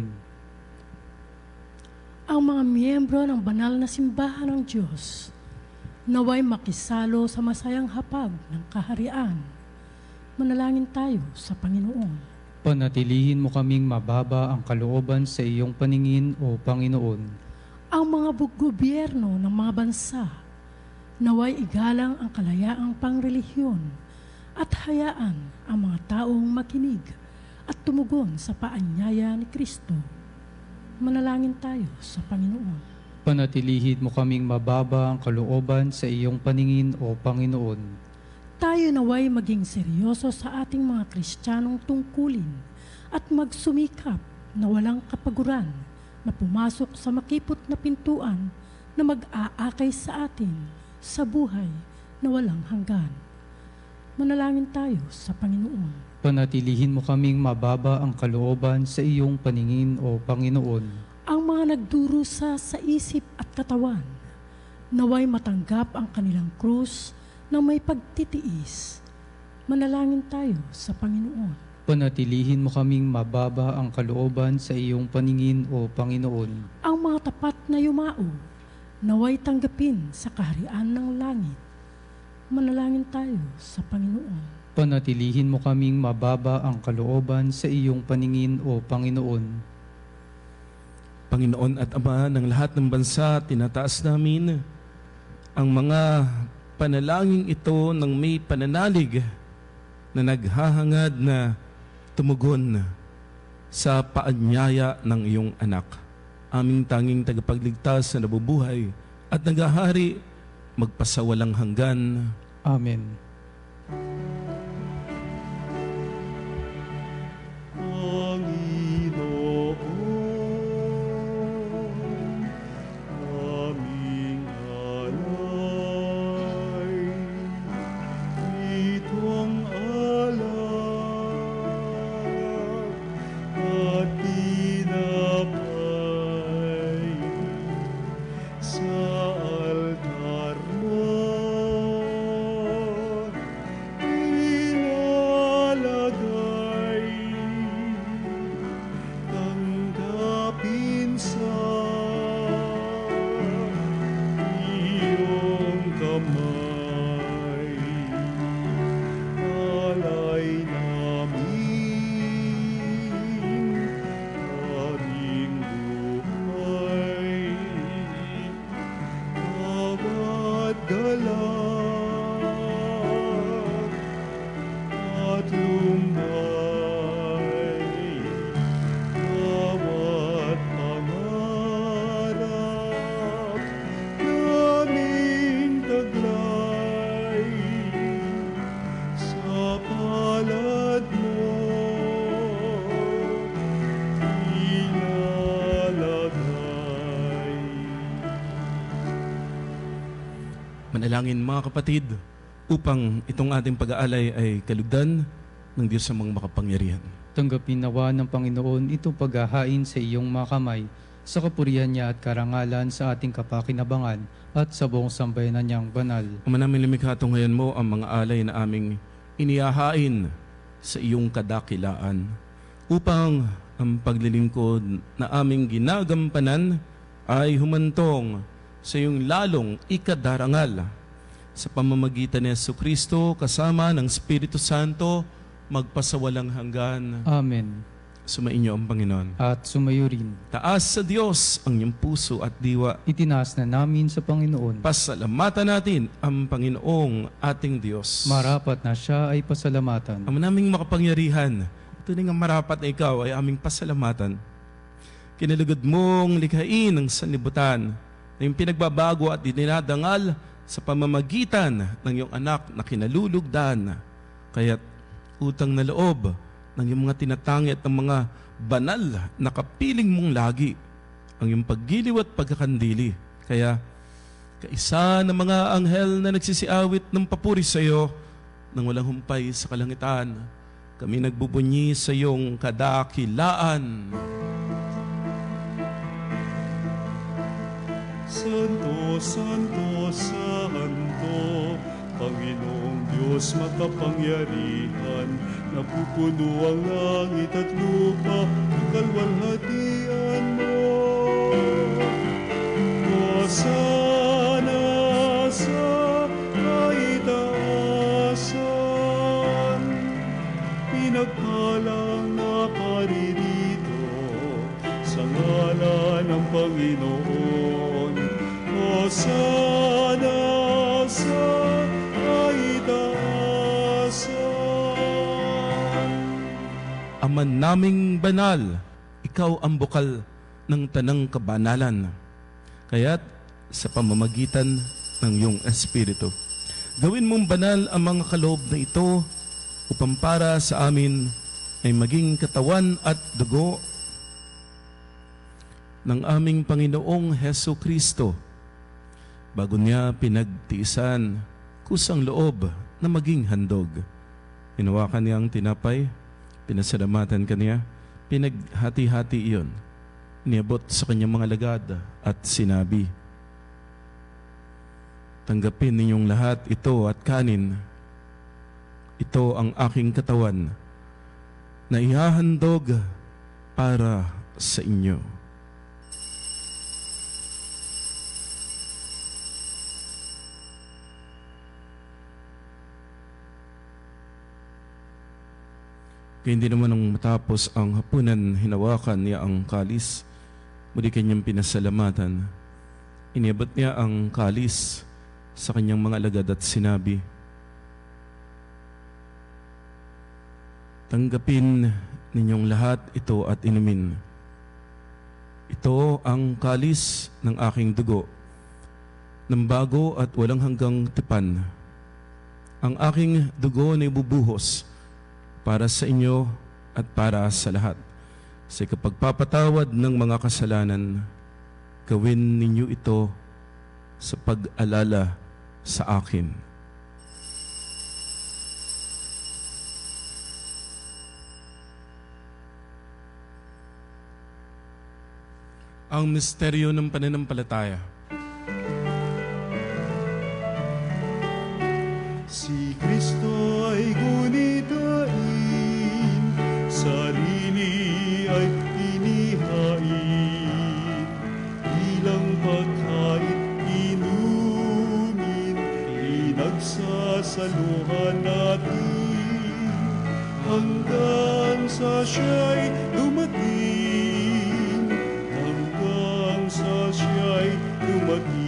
Ang mga miyembro ng banal na simbahan ng Diyos naway makisalo sa masayang hapag ng kaharian. Manalangin tayo sa Panginoon. Panatilihin mo kaming mababa ang kalooban sa iyong paningin, O Panginoon. Ang mga gobyerno ng mga bansa naway igalang ang kalayaang pangrelihiyon at hayaan ang mga taong makinig at tumugon sa paanyaya ni Kristo. Manalangin tayo sa Panginoon. Panatilihin mo kaming mababa ang kalooban sa iyong paningin, O Panginoon. Tayo naway maging seryoso sa ating mga Kristiyanong tungkulin at magsumikap na walang kapaguran na pumasok sa makipot na pintuan na mag-aakay sa atin sa buhay na walang hanggan. Manalangin tayo sa Panginoon. Panatilihin mo kaming mababa ang kalooban sa iyong paningin, O Panginoon. Ang mga nagdurusa sa isip at katawan, naway matanggap ang kanilang krus na may pagtitiis. Manalangin tayo sa Panginoon. Panatilihin mo kaming mababa ang kalooban sa iyong paningin, O Panginoon. Ang mga tapat na yumao, naway tanggapin sa kaharian ng langit. Manalangin tayo sa Panginoon. Panatilihin mo kaming mababa ang kalooban sa iyong paningin, O Panginoon. Panginoon at Ama ng lahat ng bansa, tinataas namin ang mga panalangin ito ng may pananalig na naghahangad na tumugon sa paanyaya ng iyong anak. Aming tanging tagapagligtas na nabubuhay at naghahari magpasawalang hanggan. Amen. Manalangin mga kapatid upang itong ating pag-aalay ay kalugdan ng Diyos sa mga makapangyarihan. Tanggapin nawa ng Panginoon itong paghahain sa iyong mga kamay, sa kapurihan niya at karangalan sa ating kapakinabangan at sa buong sambayanan niyang banal. Ama namin lumikha ngayon mo ang mga alay na aming inihahain sa iyong kadakilaan upang ang paglilingkod na aming ginagampanan ay humantong sa iyong lalong ikadarangal. Sa pamamagitan ni Jesucristo kasama ng Espiritu Santo, magpasawalang hanggan. Amen. Sumainyo ang Panginoon. At sumayo rin. Taas sa Diyos ang iyong puso at diwa. Itinaas na namin sa Panginoon. Pasalamatan natin ang Panginoong ating Diyos. Marapat na siya ay pasalamatan. Ang naming makapangyarihan, tunay nga marapat na ikaw ay aming pasalamatan. Kinalugod mong likhain ang sanlibutan na yung pinagbabago at dinadarangal sa pamamagitan ng iyong anak na kinalulugdan. Kaya't utang na loob ng iyong mga tinatangi at ng mga banal na kapiling mong lagi ang iyong paggiliw at pagkakandili. Kaya kaisa ng mga anghel na nagsisiawit ng papuri sa iyo nang walang humpay sa kalangitan, kami nagbubunyi sa iyong kadakilaan. Santo, Santo, Santo, Panginoong Diyos makapangyarihan, napupuno ang langit at lupa, kalwalhatian mo. Hosana sa kaitaasan, pinagpalang nakaririto sa ngalan ng Panginoon. Hosana sa Ama naming banal, ikaw ang bukal ng tanang kabanalan. Kaya't sa pamamagitan ng iyong Espiritu, gawin mong banal ang mga kaloob na ito upang para sa amin ay maging katawan at dugo ng aming Panginoong Hesukristo. Bago niya pinagtiisan kusang loob na maging handog, hinawakan niya ang tinapay, pinasalamatan kaniya, pinaghati-hati iyon, niabot sa kanyang mga lagad at sinabi, tanggapin ninyong lahat ito at kanin. Ito ang aking katawan na ihahandog para sa inyo. Kaya hindi naman nung matapos ang hapunan, hinawakan niya ang kalis. Muli kanyang pinasalamatan. Iniabot niya ang kalis sa kanyang mga alagad at sinabi, tanggapin ninyong lahat ito at inumin. Ito ang kalis ng aking dugo, ng bago at walang hanggang tipan. Ang aking dugo na ibubuhos para sa inyo at para sa lahat. Sa kapagpapatawad ng mga kasalanan, gawin ninyo ito sa pag-alala sa akin. Ang misteryo ng pananampalataya. Si Kristo ay gunitain, sarili ay inihain, ilang pagkain inumin, pinagsasaluhan natin, hanggang sa siya'y dumating, hanggang sa siya'y dumating.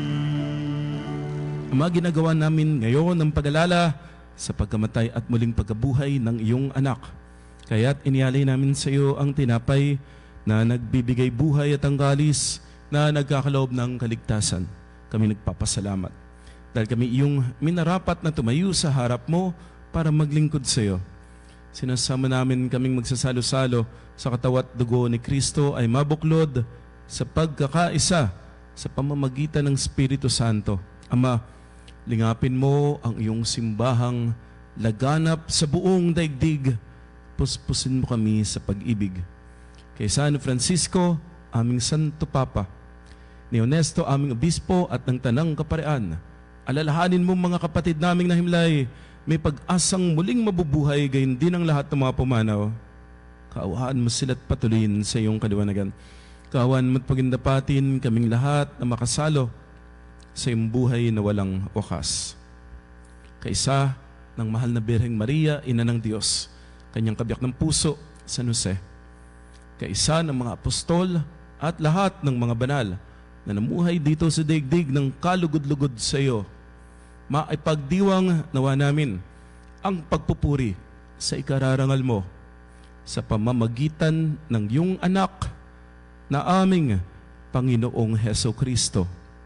Ama, ginagawa namin ngayon ang pag-alala sa pagkamatay at muling pagkabuhay ng iyong anak. Kaya't inialay namin sa iyo ang tinapay na nagbibigay buhay at ang kalis na nagkakaloob ng kaligtasan. Kami nagpapasalamat dahil kami iyong minarapat na tumayo sa harap mo para maglingkod sa iyo. Sinasama namin kaming magsasalo-salo sa katawat dugo ni Kristo ay mabuklod sa pagkakaisa sa pamamagitan ng Espiritu Santo. Ama, Lingapin mo ang iyong simbahang laganap sa buong daigdig. Puspusin mo kami sa pag-ibig. Kay San Francisco, aming Santo Papa, ni Honesto, aming Obispo at ng Tanang Kaparian, alalahanin mo mga kapatid naming nahimlay, may pag-asang muling mabubuhay, gayon din ang lahat ng mga pumanaw. Kaawaan mo sila't patuloyin sa iyong kaliwanagan. Kaawaan mo't pagindapatin kaming lahat na makasalo sa iyong buhay na walang wakas. Kaisa ng mahal na Birheng Maria, Ina ng Diyos, kanyang kabiyak ng puso, San Jose. Kaisa ng mga apostol at lahat ng mga banal na namuhay dito sa daigdig ng kalugod-lugod sa iyo, maipagdiwang nawa namin ang pagpupuri sa ikararangal mo sa pamamagitan ng iyong anak na aming Panginoong Heso Kristo.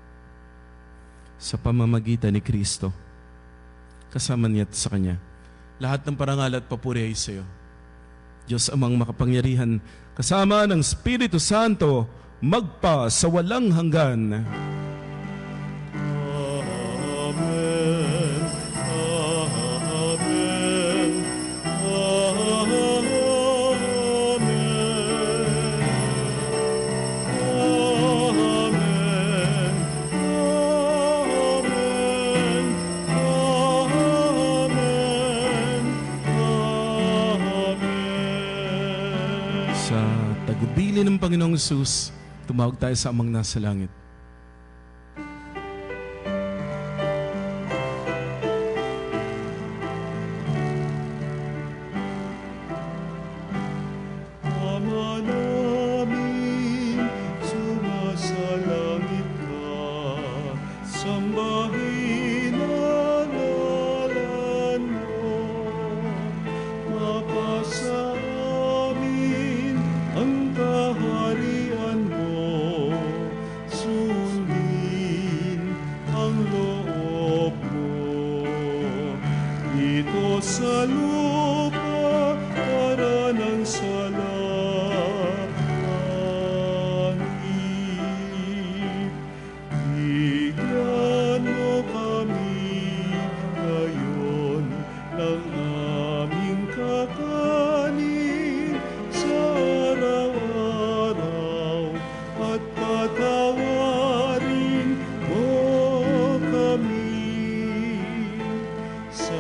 Sa pamamagitan ni Kristo, kasama niya at sa Kanya, lahat ng parangal at papuri ay sa iyo. Diyos amang makapangyarihan, kasama ng Espiritu Santo, magpa sa walang hanggan. Sa tagubilin ng Panginoong Hesus, tumawag tayo sa Amang nasa langit. Ama namin, sumasalangit ka, sambahin ang ngalan mo, mapasa amin ang kaharian mo, sundin ang loob mo, dito sa lupa para ng sa langit. Bigyan mo kami ngayon ng aming kakanin sa araw-araw at patawarin mo kami sa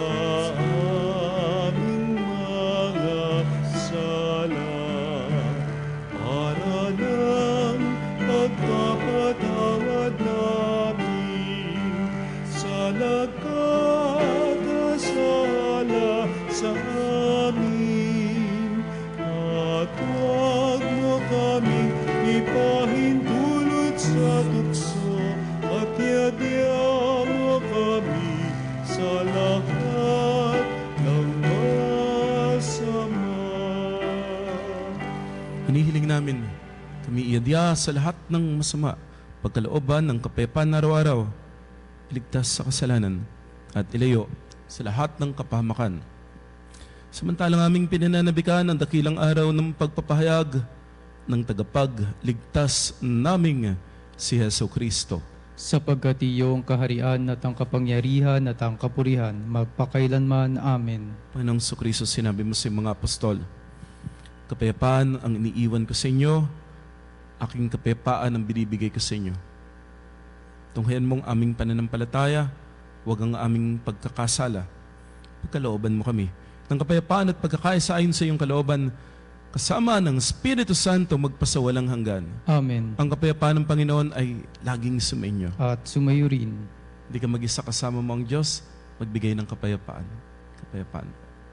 aming mga sala para ng pagpapatawad namin sa nagkakasala sa amin, at huwag mo kaming ipahintulot sa tukso, at yadya mo kami sa lahat ng masama. Hinihiling namin, kami iadya sa lahat ng masama, pagkalooban ng kapayapaan na araw-araw, iligtas sa kasalanan, at ilayo sa lahat ng kapahamakan. Samantalang aming pinananabikan ang dakilang araw ng pagpapahayag ng tagapagligtas naming si Heso Kristo. Sapagkat iyong kaharian at ang kapangyarihan at ang kapurihan, magpakailanman. Amen. Panginoong Kristo, sinabi mo sa mga apostol, kapayapaan ang iniiwan ko sa inyo, aking kapayapaan ang binibigay ko sa inyo. Tunghayan mong aming pananampalataya, huwag ang aming pagkakasala. Pagkalooban mo kami ng kapayapaan at pagkakaisa ayon sa iyong kalooban, kasama ng Espiritu Santo magpasawalang hanggan. Amen. Ang kapayapaan ng Panginoon ay laging sumainyo. At sumayo rin. Hindi ka mag-isa, kasama mo ang Diyos, magbigay ng kapayapaan. Kapayapaan.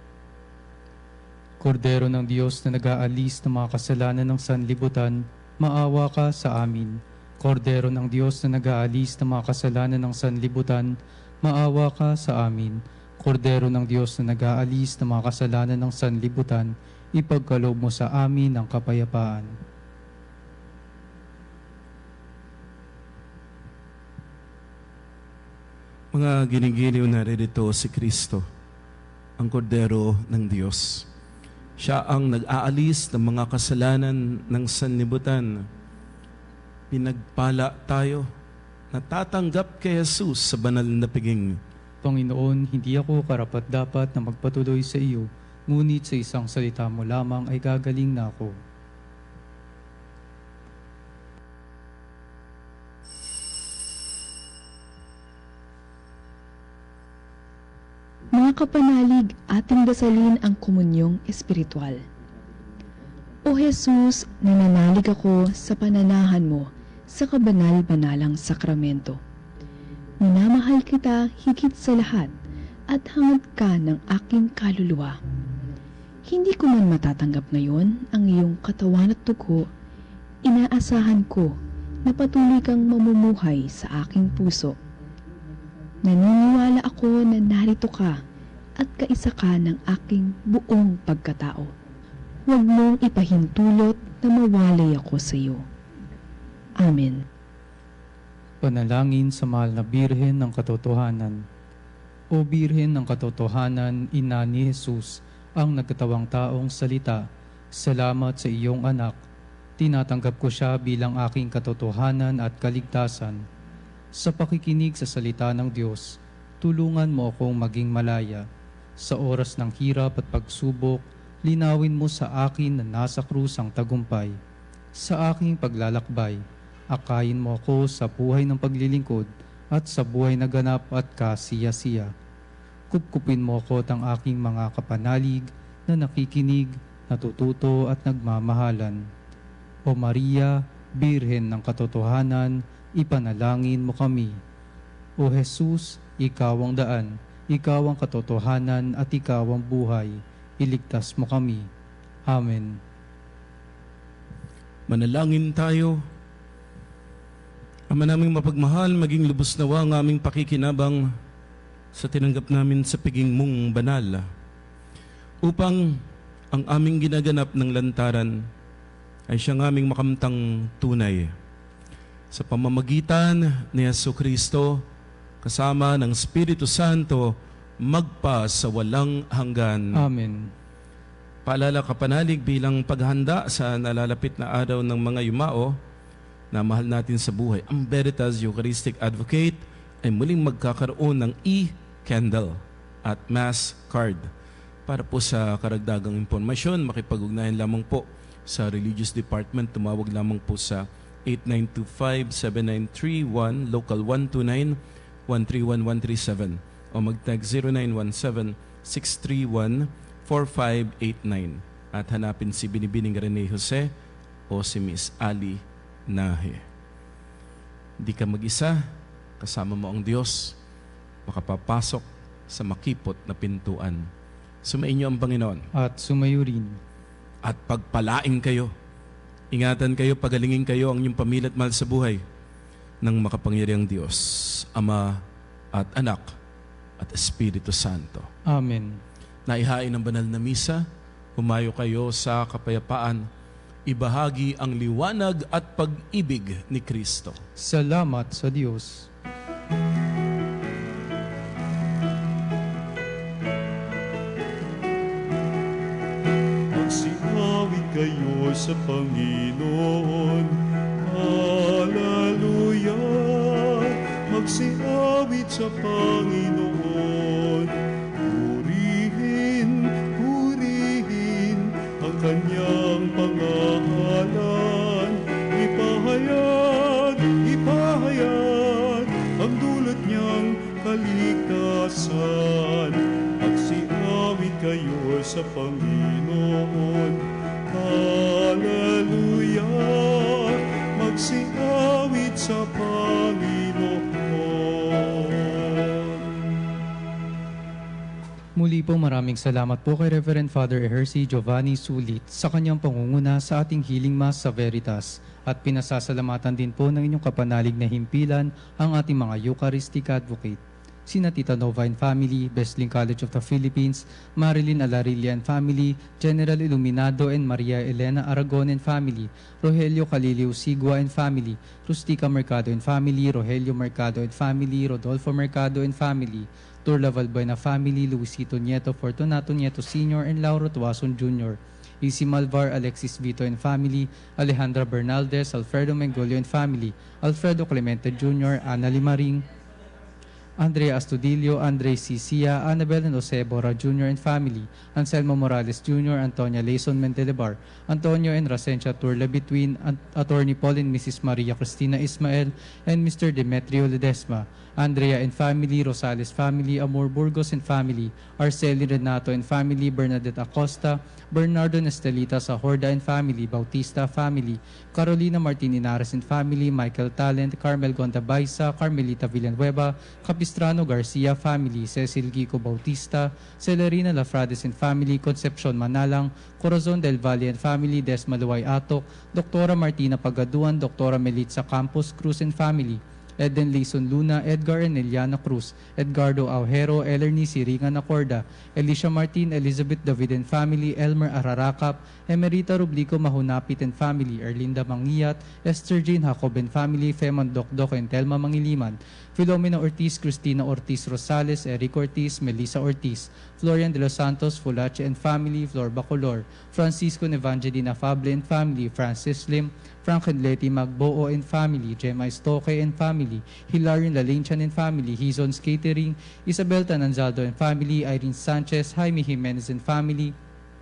Kordero ng Diyos na nag-aalis ng mga kasalanan ng sanlibutan, maawa ka sa amin. Kordero ng Diyos na nag-aalis ng mga kasalanan ng sanlibutan, maawa ka sa amin. Kordero ng Diyos na nag-aalis ng mga kasalanan ng sanlibutan, ipagkaloob mo sa amin ang kapayapaan. Mga ginigiliw na ririto si Kristo, ang kordero ng Diyos. Siya ang nag-aalis ng mga kasalanan ng sanlibutan. Pinagpala tayo natatanggap kay Jesus sa banal na piging. Panginoon, hindi ako karapat-dapat na magpatuloy sa iyo, ngunit sa isang salita mo lamang ay gagaling na ako. Mga kapanalig, ating dasalin ang komunyong espiritual. O Jesus, nananalig ako sa pananahan mo sa kabanal-banalang sakramento. Minamahal kita higit sa lahat at hangad ka ng aking kaluluwa. Hindi ko man matatanggap ngayon ang iyong katawan at dugo, inaasahan ko na patuloy kang mamumuhay sa aking puso. Naniniwala ako na narito ka at kaisa ka ng aking buong pagkatao. Huwag mong ipahintulot na mawalay ako sa iyo. Amen. Panalangin sa mahal na Birhen ng Katotohanan. O Birhen ng Katotohanan, Ina ni Jesus, ang nagkatawang taong salita, salamat sa iyong anak. Tinatanggap ko siya bilang aking katotohanan at kaligtasan. Sa pakikinig sa salita ng Diyos, tulungan mo akong maging malaya. Sa oras ng hirap at pagsubok, linawin mo sa akin na nasa krus ang tagumpay. Sa aking paglalakbay, akayin mo ako sa buhay ng paglilingkod at sa buhay na ganap at kasiya-siya. Kupkupin mo ako at ang aking mga kapanalig na nakikinig, natututo at nagmamahalan. O Maria, Birhen ng Katotohanan, ipanalangin mo kami. O Jesus, ikaw ang daan, ikaw ang katotohanan at ikaw ang buhay. Iligtas mo kami. Amen. Manalangin tayo. Ama naming mapagmahal, maging lubos nawa ang aming pakikinabang sa tinanggap namin sa piging mong banal, upang ang aming ginaganap ng lantaran ay siyang aming makamtang tunay. Sa pamamagitan ni Jesucristo, kasama ng Espiritu Santo, magpa sa walang hanggan. Amen. Paalala kapanalig bilang paghanda sa nalalapit na araw ng mga yumao na mahal natin sa buhay, ang Veritas Eucharistic Advocate ay muling magkakaroon ng e-candle at mass card. Para po sa karagdagang impormasyon, makipag-ugnayan lamang po sa Religious Department. Tumawag lamang po sa 8925-7931, local 129-131137 o mag-tag 0917-631-4589 at hanapin si Binibining Rene Jose o si Miss Ali Nahe. Hindi ka mag-isa, kasama mo ang Diyos, makapapasok sa makipot na pintuan. Sumainyo ang Panginoon. At sumayo rin. At pagpalaing kayo. Ingatan kayo, pagalingin kayo ang inyong pamilya at mahal sa buhay ng makapangyarihang Diyos, Ama at Anak at Espiritu Santo. Amen. Naihain ang banal na misa, humayo kayo sa kapayapaan, ibahagi ang liwanag at pag-ibig ni Kristo. Salamat sa Diyos. Magsiawit kayo sa Panginoon. Hallelujah! Magsiawit sa Panginoon. Purihin, purihin ang kanyang pangalan. Ipahayag, ipahayag ang dulot niyang kaligtasan. Magsiawit kayo sa Panginoon. Hallelujah! Magsiawit sa Panginoon. Muli po maraming salamat po kay Reverend Father Ejercy Giovanni Sulit sa kanyang pangunguna sa ating Healing Mass sa Veritas, at pinasasalamatan din po ng inyong kapanalig na himpilan ang ating mga Eucharistic Advocate. Sina Tita Nova and Family, Besling College of the Philippines, Marilyn Alarilla and Family, General Iluminado and Maria Elena Aragon and Family, Rogelio Calilio Sigua and Family, Rustica Mercado and Family, Rogelio Mercado and Family, Rodolfo Mercado and Family, Turla Valbuena Family, Luisito Nieto Fortunato Nieto Sr. and Lauro Tuason Jr., Lizzie Malvar, Alexis Vito and family, Alejandra Bernaldez, Alfredo Mengolio and family, Alfredo Clemente Jr., Ana Limaring, Andrea Astudillo, Andre Cisia, Annabel and Jose Bora Jr. and family, Anselmo Morales Jr., Antonia Leison Mendelebar, Antonio and Racencia Turla between Attorney Paul and Mrs. Maria Cristina Ismael, and Mr. Demetrio Ledesma, Andrea and family, Rosales family, Amor Burgos and family, Arceli Renato and family, Bernadette Acosta, Bernardo Nestelita Sahorda and family, Bautista family, Carolina Martin Inares and family, Michael Talent, Carmel Gonda Baisa, Carmelita Villanueva, Capistrano Garcia family, Cecil Gico Bautista, Celerina Lafrades and family, Concepcion Manalang, Corazon del Valle and family, Desma Luay Atok, Doktora Martina Pagaduan, Doktora Melitza Campos Cruz and family, Eden Leison Luna, Edgar and Eliana Cruz, Edgardo Aujero, Elerny Siringan Acorda, Alicia Martin, Elizabeth David and family, Elmer Ararakap, Emerita Rublico Mahunapit and family, Erlinda Mangiat, Esther Jane Jacob and family, Feman Dokdok and Telma Mangiliman, Filomena Ortiz, Cristina Ortiz Rosales, Eric Ortiz, Melissa Ortiz, Florian de los Santos, Fulache and family, Flor Bacolor, Francisco and Evangelina Fable and family, Francis Lim, Frank and Letty Magboo and family, Gemma Stoke and family, Hilarion Lalinchan and family, Hizon's Catering, Isabel Tananzaldo and family, Irene Sanchez, Jaime Jimenez and family,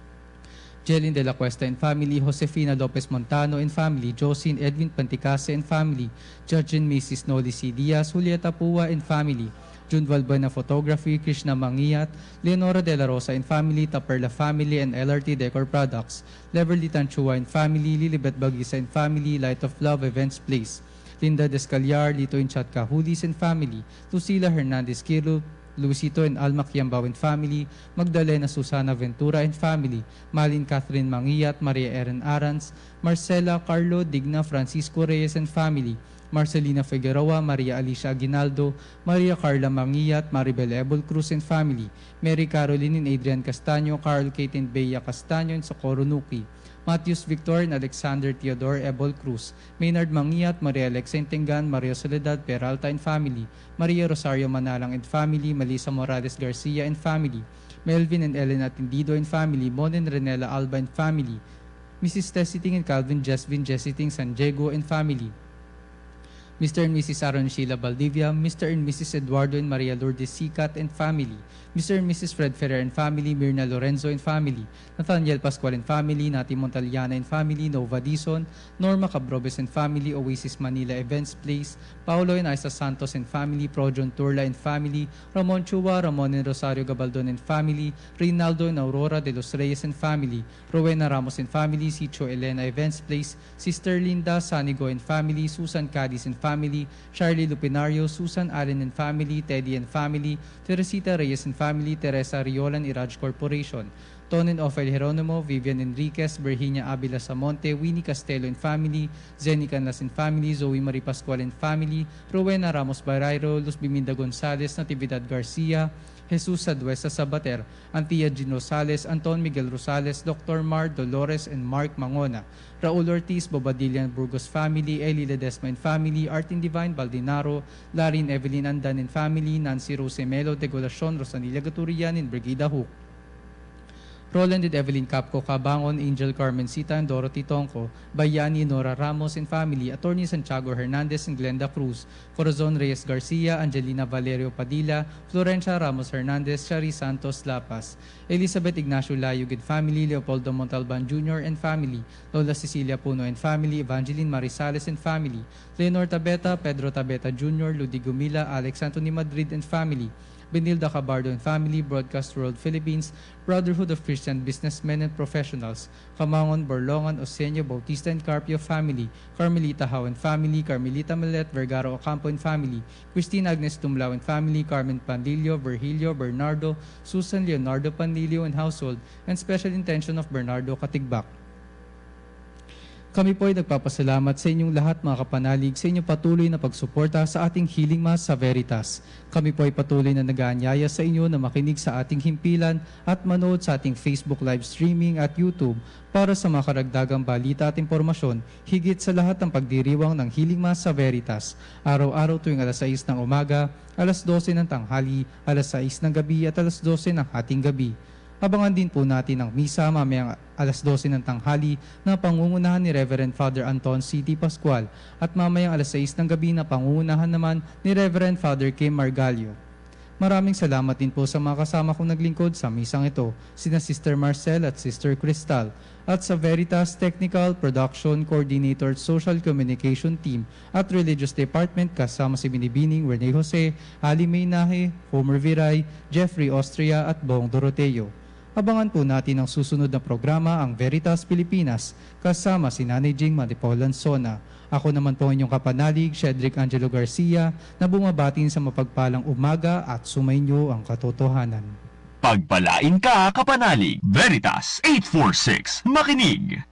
Jelin de la Cuesta and family, Josefina Lopez Montano and family, Josin Edwin Panticase and family, Judge and Mrs. Noli C. Diaz, Julieta Pua and family, June Valbuena Photography, Krishna Mangiat, Leonora de la Rosa and family, Taperla family and LRT Decor Products, Leverly Tanchua and family, Lilibet Bagisa and family, Light of Love Events Place, Linda Descaliar, Lito and Chat Cahulis and family, Lucila Hernandez Kilo, Luisito and Alma Kiambao and family, Magdalena Susana Ventura and family, Malin Catherine Mangiat, Maria Erin Arans, Marcela Carlo Digna Francisco Reyes and family, Marcelina Figueroa, Maria Alicia Aguinaldo, Maria Carla Mangiat, Maribel Ebol Cruz and family, Mary Caroline and Adrian Castaño, Carl Kate and Bea Castaño and Socorro Nuki, Matius Victor and Alexander Theodore Ebol Cruz, Maynard Mangiat, Maria Alexa Intingan, Maria Soledad Peralta and family, Maria Rosario Manalang and family, Melissa Morales Garcia and family, Melvin and Ellen Atendido and family, Mon and Renela Alba and family, Mrs. Tessiting and Calvin Jesvin Jessiting San Diego and family, Mr. and Mrs. Aaron Sheila Valdivia, Mr. and Mrs. Eduardo and Maria Lourdes Sicat and family, Mr. and Mrs. Fred Ferrer and family, Mirna Lorenzo and family, Nathaniel Pascual and family, Nati Montaliana and family, Nova Dizon, Norma Cabrobes and family, Oasis Manila Events Place, Paulo and Isa Santos and family, Projon Turla and family, Ramon Chua, Ramon and Rosario Gabaldon and family, Reynaldo and Aurora de los Reyes and family, Rowena Ramos and family, Sicho Elena Events Place, Sister Linda Sanigo and family, Susan Cadiz and family, Charlie Lupinario, Susan Allen and family, Teddy and family, Teresita Reyes and family, Teresa Riolan Iraj Corporation, Tonin Ophel Jeronimo, Vivian Enriquez, Virginia Avila Samonte, Winnie Castelo and family, Zenny Canlas and family, Zoe Marie Pascual and family, Rowena Ramos Barayro, Luz Biminda Gonzalez, Natividad Garcia, Jesus Saduesa Sabater, Antia Jean Rosales, Anton Miguel Rosales, Dr. Mar Dolores and Mark Mangona, Raul Ortiz, Bobadilla and Burgos family, Eli Ledesma and family, Artin Divine Baldinaro, Larin Evelyn Andan and family, Nancy Rose Melo, Degolacion, Rosanilla Gaturian and Brigida Hook, Roland and Evelyn Capco Cabangon, Angel Carmen Sita and Dorothy Tonco, Bayani Nora Ramos and family, Attorney Santiago Hernandez and Glenda Cruz, Corazon Reyes Garcia, Angelina Valerio Padilla, Florencia Ramos Hernandez, Shari Santos Lapas, Elizabeth Ignacio Layug and family, Leopoldo Montalban Jr. and family, Lola Cecilia Puno and family, Evangeline Marisales and family, Leonor Tabeta, Pedro Tabeta Jr., Ludi Gumila, Alex Anthony Madrid and family, Benilda Cabardo and family, Broadcast World Philippines, Brotherhood of Christian Businessmen and Professionals, Camangon, Borlongan, Osenio, Bautista and Carpio family, Carmelita Hao and family, Carmelita Melet, Vergara Ocampo and family, Christina Agnes Tumlao and family, Carmen Pandillo, Virgilio, Bernardo, Susan Leonardo Pandillo and household, and special intention of Bernardo Katigbak. Kami po ay nagpapasalamat sa inyong lahat mga kapanalig sa inyong patuloy na pagsuporta sa ating Healing Mass sa Veritas. Kami po ay patuloy na nag-aanyaya sa inyo na makinig sa ating himpilan at manood sa ating Facebook live streaming at YouTube para sa mga karagdagang balita at impormasyon higit sa lahat ng pagdiriwang ng Healing Mass sa Veritas. Araw-araw tuwing alas 6 ng umaga, alas 12 ng tanghali, alas 6 ng gabi at alas 12 ng hating gabi. Abangan din po natin ang misa mamayang alas 12 ng tanghali na pangungunahan ni Reverend Father Anton C.T. Pascual at mamayang alas 6 ng gabi na pangungunahan naman ni Reverend Father Kim Margalio. Maraming salamat din po sa mga kasama kong naglingkod sa misang ito, sina Sister Marcel at Sister Cristal, at sa Veritas Technical Production Coordinator Social Communication Team at Religious Department kasama si Binibining Rene Jose, Ali Maynahe, Homer Viray, Jeffrey Austria at Bong Doroteo. Abangan po natin ang susunod na programa, ang Veritas Pilipinas, kasama si Nanay Jing Madipolan Sona. Ako naman po inyong kapanalig, Cedric Angelo Garcia, na bumabatin sa mapagpalang umaga at sumainyo ang katotohanan. Pagpalain ka, kapanalig. Veritas 846. Makinig.